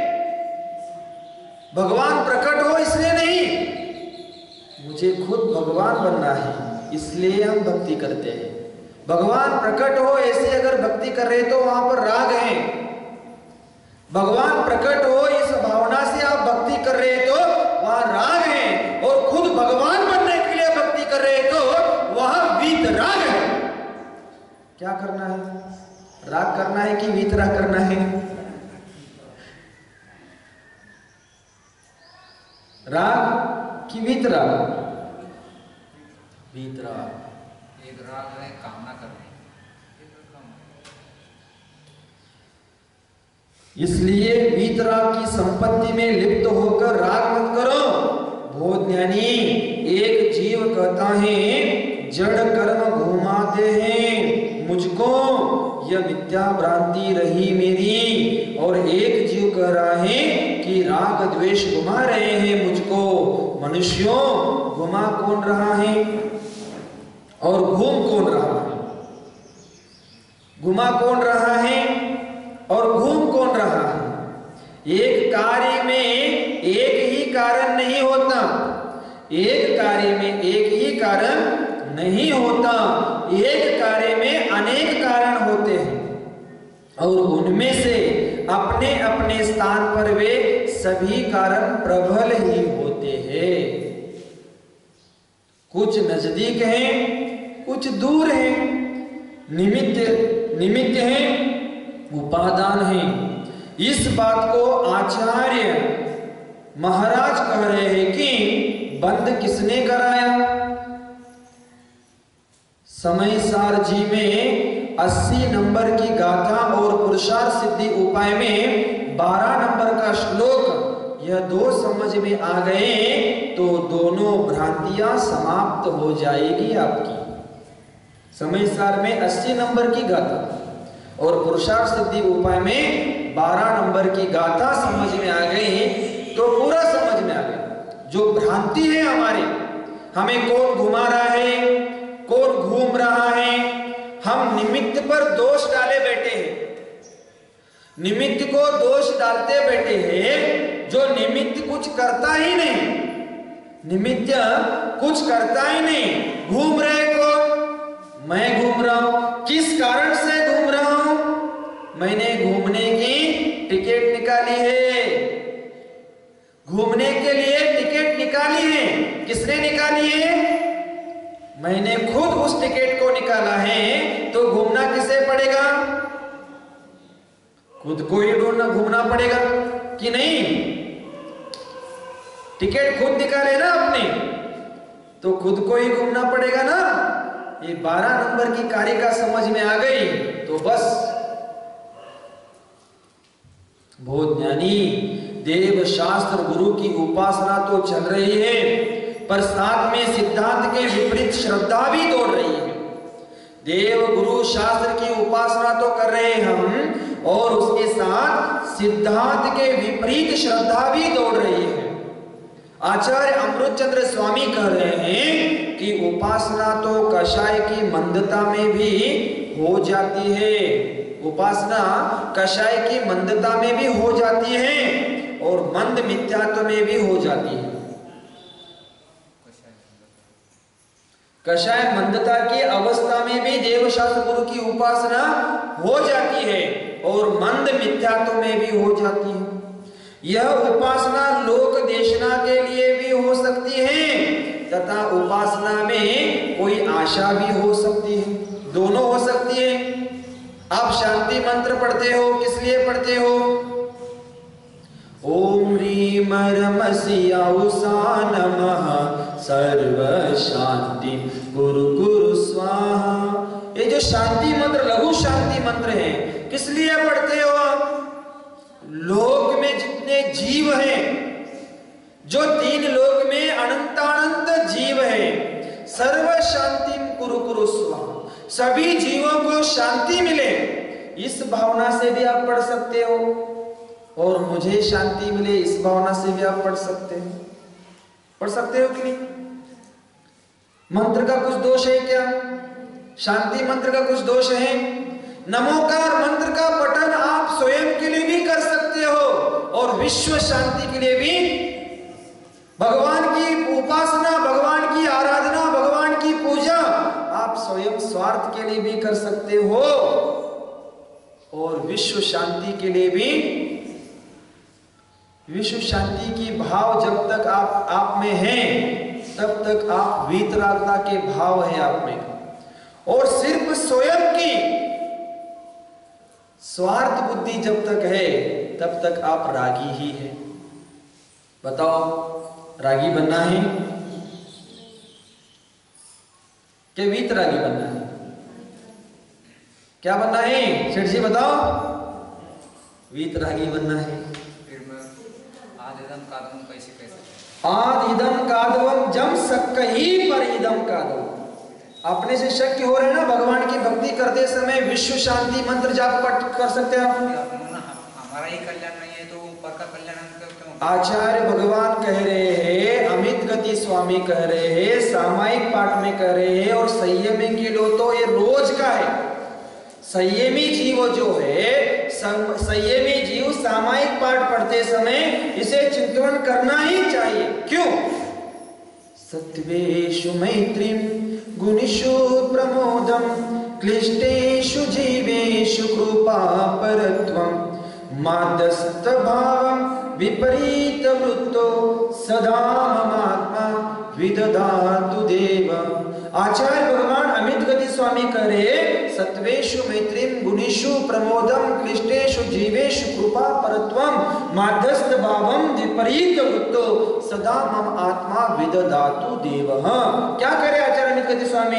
भगवान प्रकट हो इसलिए नहीं, मुझे खुद भगवान बनना है इसलिए हम भक्ति करते हैं। भगवान प्रकट हो ऐसे अगर भक्ति कर रहे तो वहां पर राग है। भगवान प्रकट हो इस भावना से आप भक्ति कर रहे तो वहां राग है, और खुद भगवान बनने के लिए भक्ति कर रहे तो वहां वीतराग है। क्या करना है? राग करना है कि वीतराग करना है? राग कि वीतराग? वीतराग। एक राग है कामना करने। इसलिए वीतराग की संपत्ति में लिप्त होकर राग मत करो। बहुत ज्ञानी एक जीव कहता है जड़ कर्म घुमाते हैं मुझको, यह मिथ्या भ्रांति रही मेरी। और एक जीव कह रहा है कि राग द्वेष घुमा रहे हैं मुझको। मनुष्यों, घुमा कौन रहा है और घूम कौन रहा है? घुमा कौन रहा है और घूम कौन रहा है? एक कार्य में एक ही कारण नहीं होता, एक कार्य में एक ही कारण नहीं होता, एक कार्य में अनेक कारण होते हैं, और उनमें से अपने अपने स्थान पर वे सभी कारण प्रबल ही होते हैं। कुछ नजदीक हैं, कुछ दूर हैं, निमित्त निमित्त हैं, उपादान हैं। इस बात को आचार्य महाराज कह रहे हैं कि बंद किसने कराया? समय सार जी में अस्सी नंबर की गाथा और पुरुषार्थ सिद्धि उपाय में बारह नंबर का श्लोक, यह दो समझ में आ गए तो दोनों भ्रांतियां समाप्त हो जाएगी आपकी। समय सार में अस्सी नंबर की गाथा और पुरुषार्थ सिद्धि उपाय में बारह नंबर की गाथा समझ में आ गई तो पूरा समझ में आ गया। जो भ्रांति है हमारी, हमें कौन घुमा रहा है, कौन घूम रहा है, हम निमित्त पर दोष डाले बैठे हैं, निमित्त को दोष डालते बैठे हैं। जो निमित्त कुछ करता ही नहीं, निमित्त कुछ करता ही नहीं। घूम रहे कौन? मैं घूम रहा हूं। किस कारण से घूम रहा हूं? मैंने घूमने की टिकट निकाली है, घूमने के लिए टिकट निकाली है। किसने निकाली है? मैंने खुद उस टिकट को निकाला है। तो घूमना किसे पड़ेगा? खुद को ही ढूंढना घूमना पड़ेगा कि नहीं? टिकट खुद निकाले ना अपने, तो खुद को ही घूमना पड़ेगा ना। ये बारह नंबर की कारिका समझ में आ गई तो बस। बहुत ज्ञानी देव शास्त्र गुरु की उपासना तो चल रही है, पर साथ में सिद्धांत के विपरीत श्रद्धा भी दौड़ रही है। देव गुरु शास्त्र की उपासना तो कर रहे हैं हम, और उसके साथ सिद्धांत के विपरीत श्रद्धा भी दौड़ रही है। आचार्य अमृतचंद्र स्वामी कह रहे हैं कि उपासना तो कषाय की मंदता में भी हो जाती है, उपासना कषाय की मंदता में भी हो जाती है और मंद मिथ्यात्व में भी हो जाती है। कषाय मंदता की अवस्था में भी देव शास्त्र गुरु की उपासना हो जाती है और मंद मिथ्यात्व में भी हो जाती है। यह उपासना लोक देशना के लिए भी हो सकती है तथा उपासना में कोई आशा भी हो सकती है, दोनों हो सकती है। आप शांति मंत्र पढ़ते हो, किस लिए पढ़ते हो? ओम ह्रीम रमसिया उषा नमः सर्व शांति गुरु गुरु स्वाहा। ये जो शांति मंत्र लघु शांति मंत्र है, किस लिए पढ़ते हो आप? लोक में जितने जीव हैं, जो तीन लोक में अनंतानंत जीव हैं, सर्व शांति गुरु गुरु स्वाहा, सभी जीवों को शांति मिले, इस भावना से भी आप पढ़ सकते हो। और मुझे शांति मिले, इस भावना से भी आप पढ़ सकते हो। पढ़ सकते हो कि नहीं? मंत्र का कुछ दोष है क्या? शांति मंत्र का कुछ दोष है? नमोकार मंत्र का पठन आप स्वयं के लिए भी कर सकते हो और विश्व शांति के लिए भी, भगवान की उपासना, भगवान की आराधना, भगवान की पूजा आप स्वयं स्वार्थ के लिए भी कर सकते हो और विश्व शांति के लिए भी। विश्व शांति की भाव जब तक आप आप में है तब तक आप वीतरागता के भाव है आप में, और सिर्फ स्वयं की स्वार्थ बुद्धि जब तक है तब तक आप रागी ही है। बताओ, रागी बनना है कि वीतरागी बनना है? क्या बनना है सेठ जी बताओ? वीतरागी बनना है। फिर मैं आद इदम कादम कैसे कह सकते? आद इदम कादवम जम सक्कही पर इदम कादवम। अपने से शक्य हो रहे ना भगवान की भक्ति करते समय विश्व शांति मंत्र जाप पठ कर सकते हैं आप? हमारा ही कल्याण नहीं है तो ऊपर का कल्याण क्यों? आचार्य भगवान कह रहे हैं, अमित गति स्वामी कह रहे हैं, सामायिक पाठ में कह रहे हैं, और संयमी के लो तो ये रोज का है। संयमी जीव जो है, संयमी जीव सामायिक पाठ पढ़ते समय इसे चिंतन करना ही चाहिए। क्यों? सत्वेषु मैत्रीम गुणेषु प्रमोदम क्लिष्टेषु जीवेषु कृपा परत्वम मादस्त भावम विपरीत वृत्तो सदा ममात्मा विदधातु देव। आचार्य भगवान अमित गति स्वामी करे, सत्वेषु मैत्रीम गुणेषु प्रमोदम क्लिष्टेषु जीवेषु कृपा परत्वम माध्यस्थ भावम विपरीत वृत्तो सदा मम आत्मा विदधातु देव। क्या करे आचार्य अमित गति स्वामी?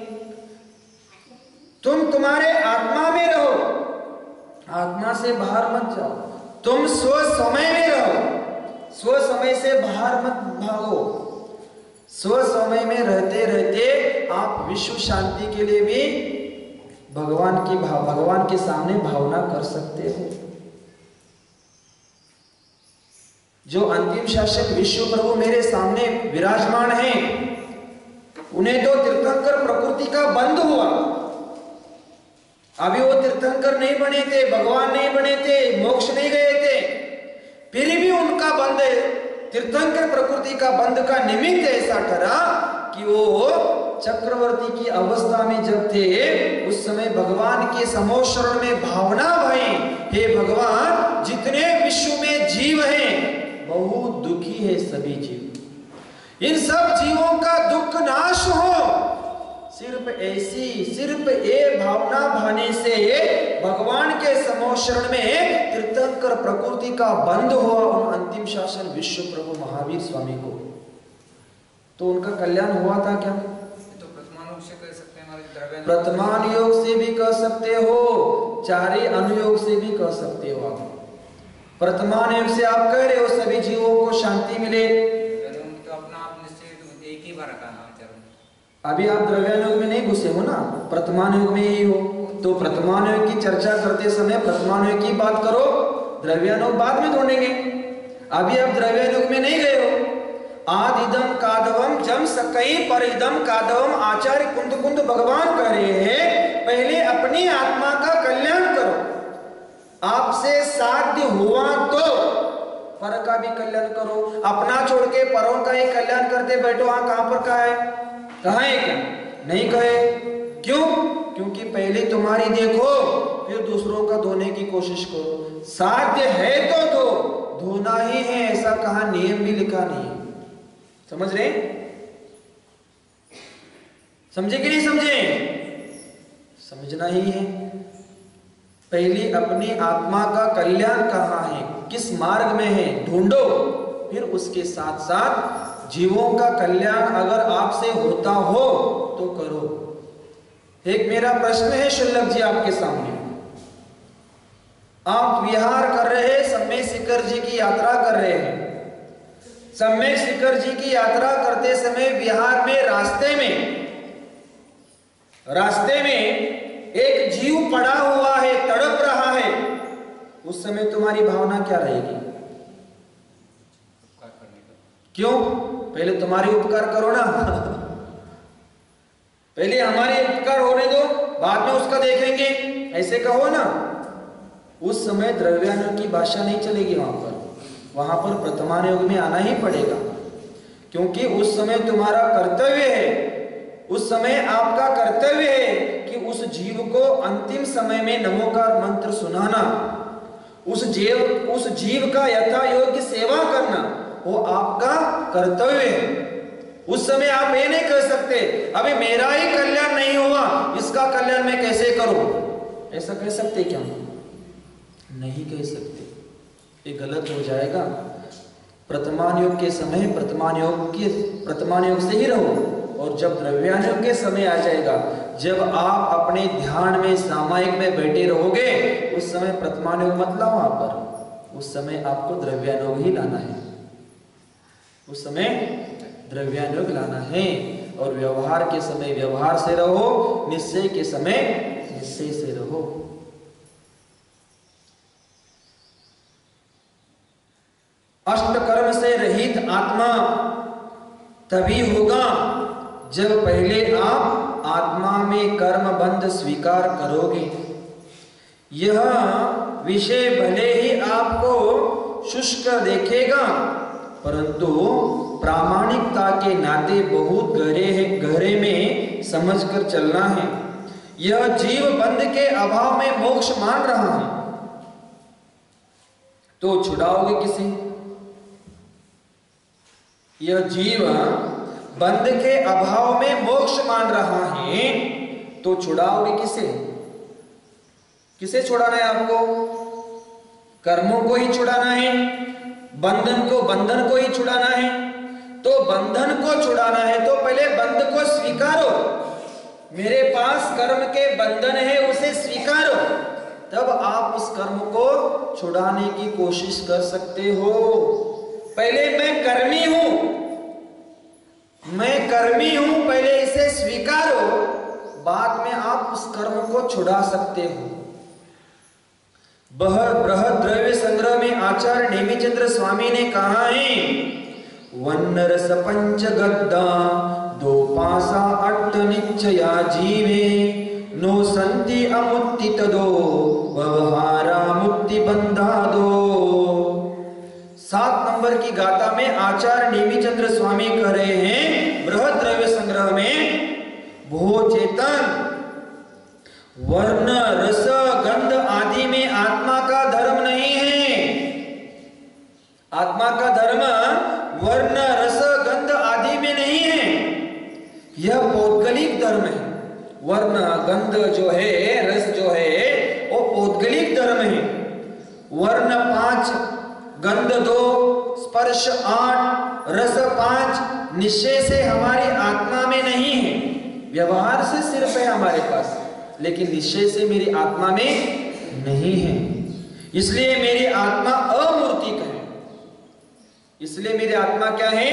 तुम तुम्हारे आत्मा में रहो, आत्मा से बाहर मत जाओ। तुम स्व समय में रहो, स्व समय से बाहर मत भागो। स्व समय में रहते रहते आप विश्व शांति के लिए भी भगवान की भाव भगवान के सामने भावना कर सकते हो। जो अंतिम शासक विश्व प्रभु मेरे सामने विराजमान हैं, उन्हें तो तीर्थंकर प्रकृति का बंध हुआ। अभी वो तीर्थंकर नहीं बने थे, भगवान नहीं बने थे, मोक्ष नहीं गए थे, फिर भी उनका बंध, तीर्थंकर प्रकृति का बंध का निमित्त ऐसा ठहरा कि वो चक्रवर्ती की अवस्था में जब थे उस समय भगवान के समोशरण में भावना भई, हे भगवान जितने विश्व में जीव हैं बहुत दुखी है सभी जीव, इन सब जीवों का दुख नाश हो। सिर्फ ऐसी सिर्फ ये भावना भाने से भगवान के समोशरण में तीर्थंकर प्रकृति का बंध हुआ उन अंतिम शासन विश्व प्रभु महावीर स्वामी को, तो उनका कल्याण हुआ था क्या? तो प्रथमान से कह सकते हैं, हमारे द्रव्य प्रथमान योग से भी कह सकते हो, चारे अनुयोग से भी कह सकते हो। आप प्रथमान योग से आप कह रहे हो सभी जीवों को शांति मिले, तो अपना आप निश्चय एक ही बार का नाम चरण। अभी आप द्रव्यानुयोग में नहीं घुसे हो ना, प्रथमान योग में ही हो, तो प्रथमान योग की चर्चा करते समय प्रथमान योग की बात करो, द्रव्यानुयोग बाद में ढूंढेंगे। अभी आप द्रव्यानुयोग में नहीं गए हो। आद इदम कादवम जम सकई पर इदम कादवम। आचार्य कुंद कुंद भगवान कह रहे हैं, पहले अपनी आत्मा का कल्याण करो, आपसे साध्य हुआ तो पर का भी कल्याण करो। अपना छोड़ के परों का ही कल्याण करते बैठो, हाँ कहां पर का है, कहा है क्या? नहीं कहे। क्यों? क्योंकि पहले तुम्हारी देखो फिर दूसरों का धोने की कोशिश करो। साध्य है तो धो, धोना ही है ऐसा कहा, नियम भी लिखा नहीं। समझ रहे? समझे कि नहीं समझे? समझना ही है। पहले अपनी आत्मा का कल्याण कहाँ है, किस मार्ग में है, ढूंढो, फिर उसके साथ साथ जीवों का कल्याण अगर आपसे होता हो तो करो। एक मेरा प्रश्न है शुल्लक जी आपके सामने, आप विहार कर रहे हैं, सम्यक शिखर जी की यात्रा कर रहे हैं। सम्यक शिखर जी की यात्रा करते समय विहार में रास्ते में रास्ते में एक जीव पड़ा हुआ है, तड़प रहा है, उस समय तुम्हारी भावना क्या रहेगी? क्यों? पहले तुम्हारे उपकार करो ना, पहले हमारे उपकार होने दो, बाद में उसका देखेंगे, ऐसे कहो ना। उस समय द्रव्यानुग की भाषा नहीं चलेगी वहां पर, वहां पर वर्तमान युग में आना ही पड़ेगा, क्योंकि उस समय तुम्हारा कर्तव्य है, उस समय आपका कर्तव्य है कि उस जीव को अंतिम समय में नमोकार मंत्र सुनाना, उस जीव उस जीव का यथा योग्य सेवा करना, वो आपका कर्तव्य है। उस समय आप ये नहीं कह सकते अभी मेरा ही कल्याण नहीं हुआ, इसका कल्याण मैं कैसे करूं, ऐसा कह सकते क्या? नहीं कह सकते, ये गलत हो जाएगा। वर्तमान योग के समय वर्तमान योग के वर्तमान योग से ही रहो, और जब द्रव्यानुग के समय आ जाएगा, जब आप अपने ध्यान में सामायिक में बैठे रहोगे, उस समय वर्तमान योग मत लाओ वहां पर, उस समय आपको द्रव्यानुग ही लाना है, उस समय द्रव्यानुग लाना है। और व्यवहार के समय व्यवहार से रहो, निश्चय के समय निश्चय से रहो। अष्ट कर्म से रहित आत्मा तभी होगा जब पहले आप आत्मा में कर्म बंध स्वीकार करोगे। यह विषय भले ही आपको शुष्क देखेगा, परंतु प्रामाणिकता के नाते बहुत गहरे है गहरे में समझकर चलना है। यह जीव बंध के अभाव में मोक्ष मान रहा है, तो छुड़ाओगे किसे? यह जीव बंध के अभाव में मोक्ष मान रहा है, तो छुड़ाओगे किसे? किसे छुड़ाना है आपको? कर्मों को ही छुड़ाना है, बंधन को बंधन को ही छुड़ाना है। तो बंधन को छुड़ाना है तो पहले बंध को स्वीकारो, मेरे पास कर्म के बंधन है उसे स्वीकारो, तब आप उस कर्म को छुड़ाने की कोशिश कर सकते हो। पहले मैं कर्मी हूं, मैं कर्मी हूं, पहले इसे स्वीकारो, बाद में आप उस कर्म को छुड़ा सकते हो। बृहद द्रव्य संग्रह में आचार्य नेमिचंद्र स्वामी ने कहा है, वन्नरस पंच गद्दा दो पासा अट्ट निश्चया जीवे नो संति अमुत्ति तदो व्यवहारा मुक्ति बंधा दो। सात नंबर की गाथा में आचार्य नेमिचंद्र स्वामी कह रहे हैं, बृहद द्रव्य संग्रह में भो चेतन वर्ण रस गंध आदि में आत्मा का धर्म नहीं है। आत्मा का धर्म वर्ण रस गंध आदि में नहीं है, यह पौद्गलिक धर्म है। वर्ण गंध जो है, रस जो है, वो पौद्गलिक धर्म है। वर्ण पांच, गंध दो, स्पर्श आठ, रस पांच निश्चय से हमारी आत्मा में नहीं है। व्यवहार से सिर्फ है हमारे पास, लेकिन निश्चय से मेरी आत्मा में नहीं है। इसलिए मेरी आत्मा अमूर्तिक है। इसलिए मेरी आत्मा क्या है?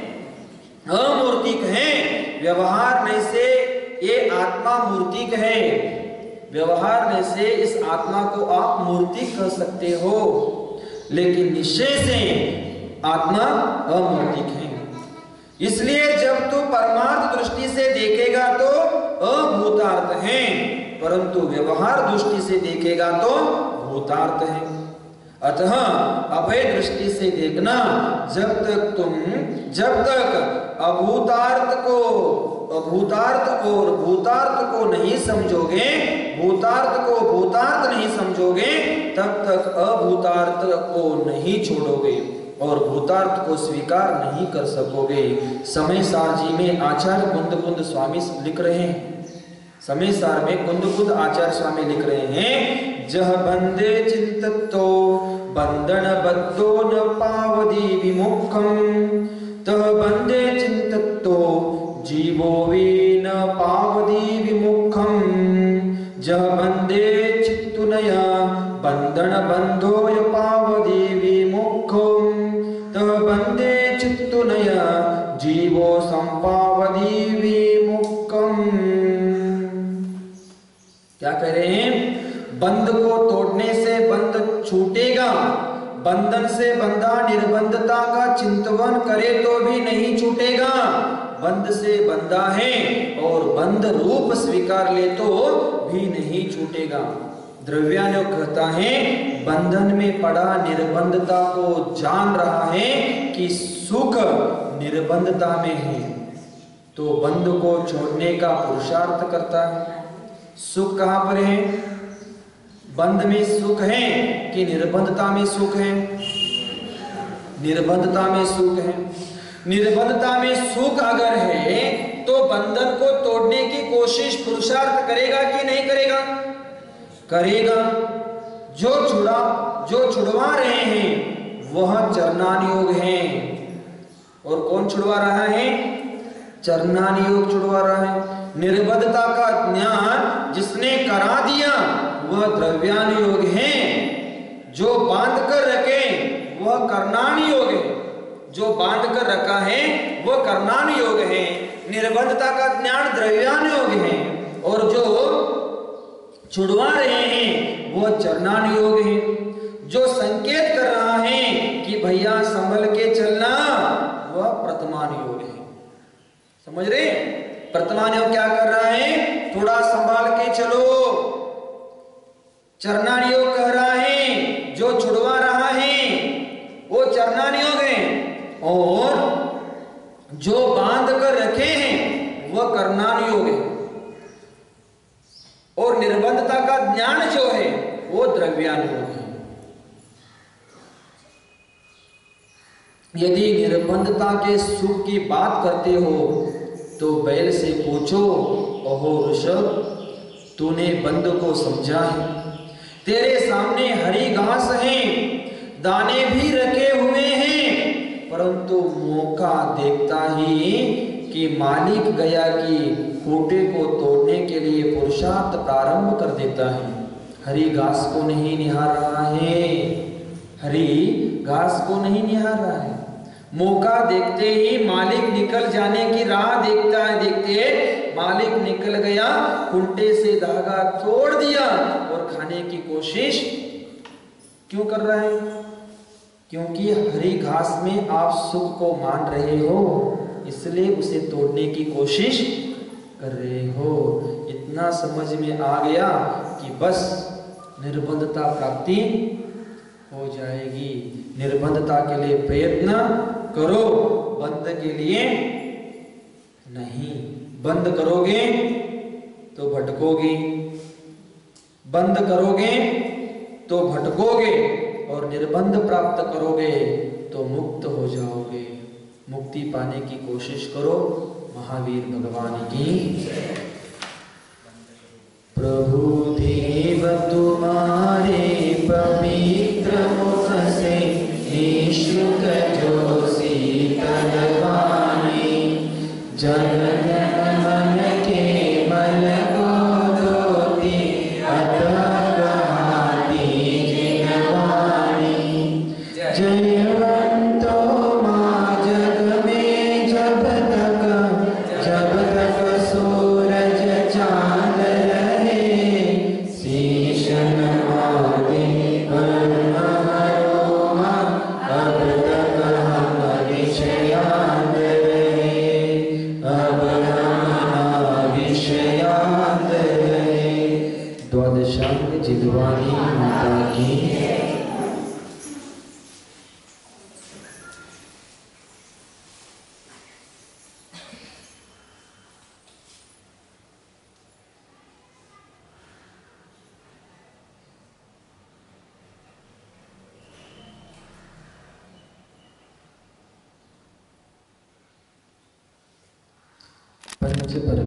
अमूर्तिक है। व्यवहार में से ये आत्मा मूर्तिक है। व्यवहार में से इस आत्मा को आप मूर्तिक कह सकते हो, लेकिन निश्चय से आत्मा अमूर्तिक है। इसलिए जब तू परमार्थ दृष्टि से देखेगा तो अभूतार्थ है, परंतु व्यवहार दृष्टि से देखेगा तो भूतार्थ है। अतः अभय दृष्टि से देखना, जब तक तुम जब तक अभूतार्थ को अभूतार्थ और भूतार्थ को नहीं समझोगे, भूतार्थ को भूतार्थ नहीं समझोगे, तब तक अभूतार्थ को नहीं छोड़ोगे और भूतार्थ को स्वीकार नहीं कर सकोगे। समय सार जी में आचार्य कुंद कुंद स्वामी लिख रहे हैं, समय सार में कुंद कुंद आचार्य स्वामी लिख रहे हैं, जह बंदे चिंततो बंधन बद्धो न पावदी विमुखम तह बंदे चिंततो जीवो वी न पावदी विमुखम जह बंदे चित्तुनया बंधन बंधो य पावदी विमुखम तह बंदे चित्तुनया जीवो संपावदी विमुखम। क्या कह रहे हैं? बंध को तोड़ने से बंध छूटेगा, बंधन से बंधा निर्बंधता का चिंतन करे तो भी नहीं छूटेगा। बंध से बंधा है और बंध रूप स्वीकार ले तो भी नहीं छूटेगा। द्रव्यानुग कहता है बंधन में पड़ा निर्बंधता को जान रहा है कि सुख निर्बंधता में है, तो बंध को छोड़ने का पुरुषार्थ करता है। सुख कहां पर है? बंध में सुख है कि निर्बंधता में सुख है? निर्बंधता में सुख है। निर्बंधता में सुख अगर है तो बंधन को तोड़ने की कोशिश पुरुषार्थ करेगा कि नहीं करेगा? करेगा। जो छुड़ा जो छुड़वा रहे हैं वह चरणानुयोग है। और कौन छुड़वा रहा है? चरणानुयोग छुड़वा रहा है। निर्बंधता का ज्ञान जिसने करा दिया वह द्रव्यानुयोग है। जो बांध कर रखे वह कर्णानुयोग है। जो बांध कर रखा है वह कर्णानुयोग है। निर्बंधता का ज्ञान द्रव्यानुयोग है और जो छुड़वा रहे हैं वह चरणानुयोग है। जो संकेत कर रहा है कि भैया संभल के चलना वह प्रथमानुयोग है। समझ रहे? प्रथमानुयोग क्या कर रहा है? थोड़ा संभाल के चलो। चरणानुयोग कह रहा है जो छुड़वा रहा है वो चरणानुयोग है और जो बांध कर रखे हैं वह कर्णानुयोग है। और निर्बंधता का ज्ञान जो है वो द्रव्यानुयोग है। यदि निर्बंधता के सुख की बात करते हो तो बैल से पूछो, ओहो ऋषभ तूने बंध को समझा है? तेरे सामने हरी घास है, दाने भी रखे हुए हैं, परंतु मौका देखता ही कि मालिक गया कि खूंटे को तोड़ने के लिए पुरुषार्थ प्रारंभ कर देता है। हरी घास को नहीं निहार रहा है। हरी घास को नहीं निहार रहा है। मौका देखते ही मालिक निकल जाने की राह देखता है। देखते मालिक निकल गया, खूंटे से धागा तोड़ दिया और खाने की कोशिश क्यों कर रहा है? क्योंकि हरी घास में आप सुख को मान रहे हो, इसलिए उसे तोड़ने की कोशिश कर रहे हो। इतना समझ में आ गया कि बस निर्बंधता प्राप्ति हो जाएगी। निर्बंधता के लिए प्रयत्न करो, बंध के लिए नहीं। बंद करोगे तो भटकोगे, बंद करोगे तो भटकोगे और निर्बंध प्राप्त करोगे तो मुक्त हो जाओगे। मुक्ति पाने की कोशिश करो। महावीर भगवान की। प्रभु देव तुम्हारे पवित्र मुख से निःशुल्क जो शीतल वाणी, जन मन के मल को धोती अतः गहाती जिन वाणी। जयवंतो मां जग में जब तक जब तक सूरज चांद रहे, शीश नवावे कर्म हरो मां, अब तक हम विषयांत रहे, अब हम विषयांत रहे। द्वादशांग जितवानी माता की। पंच पर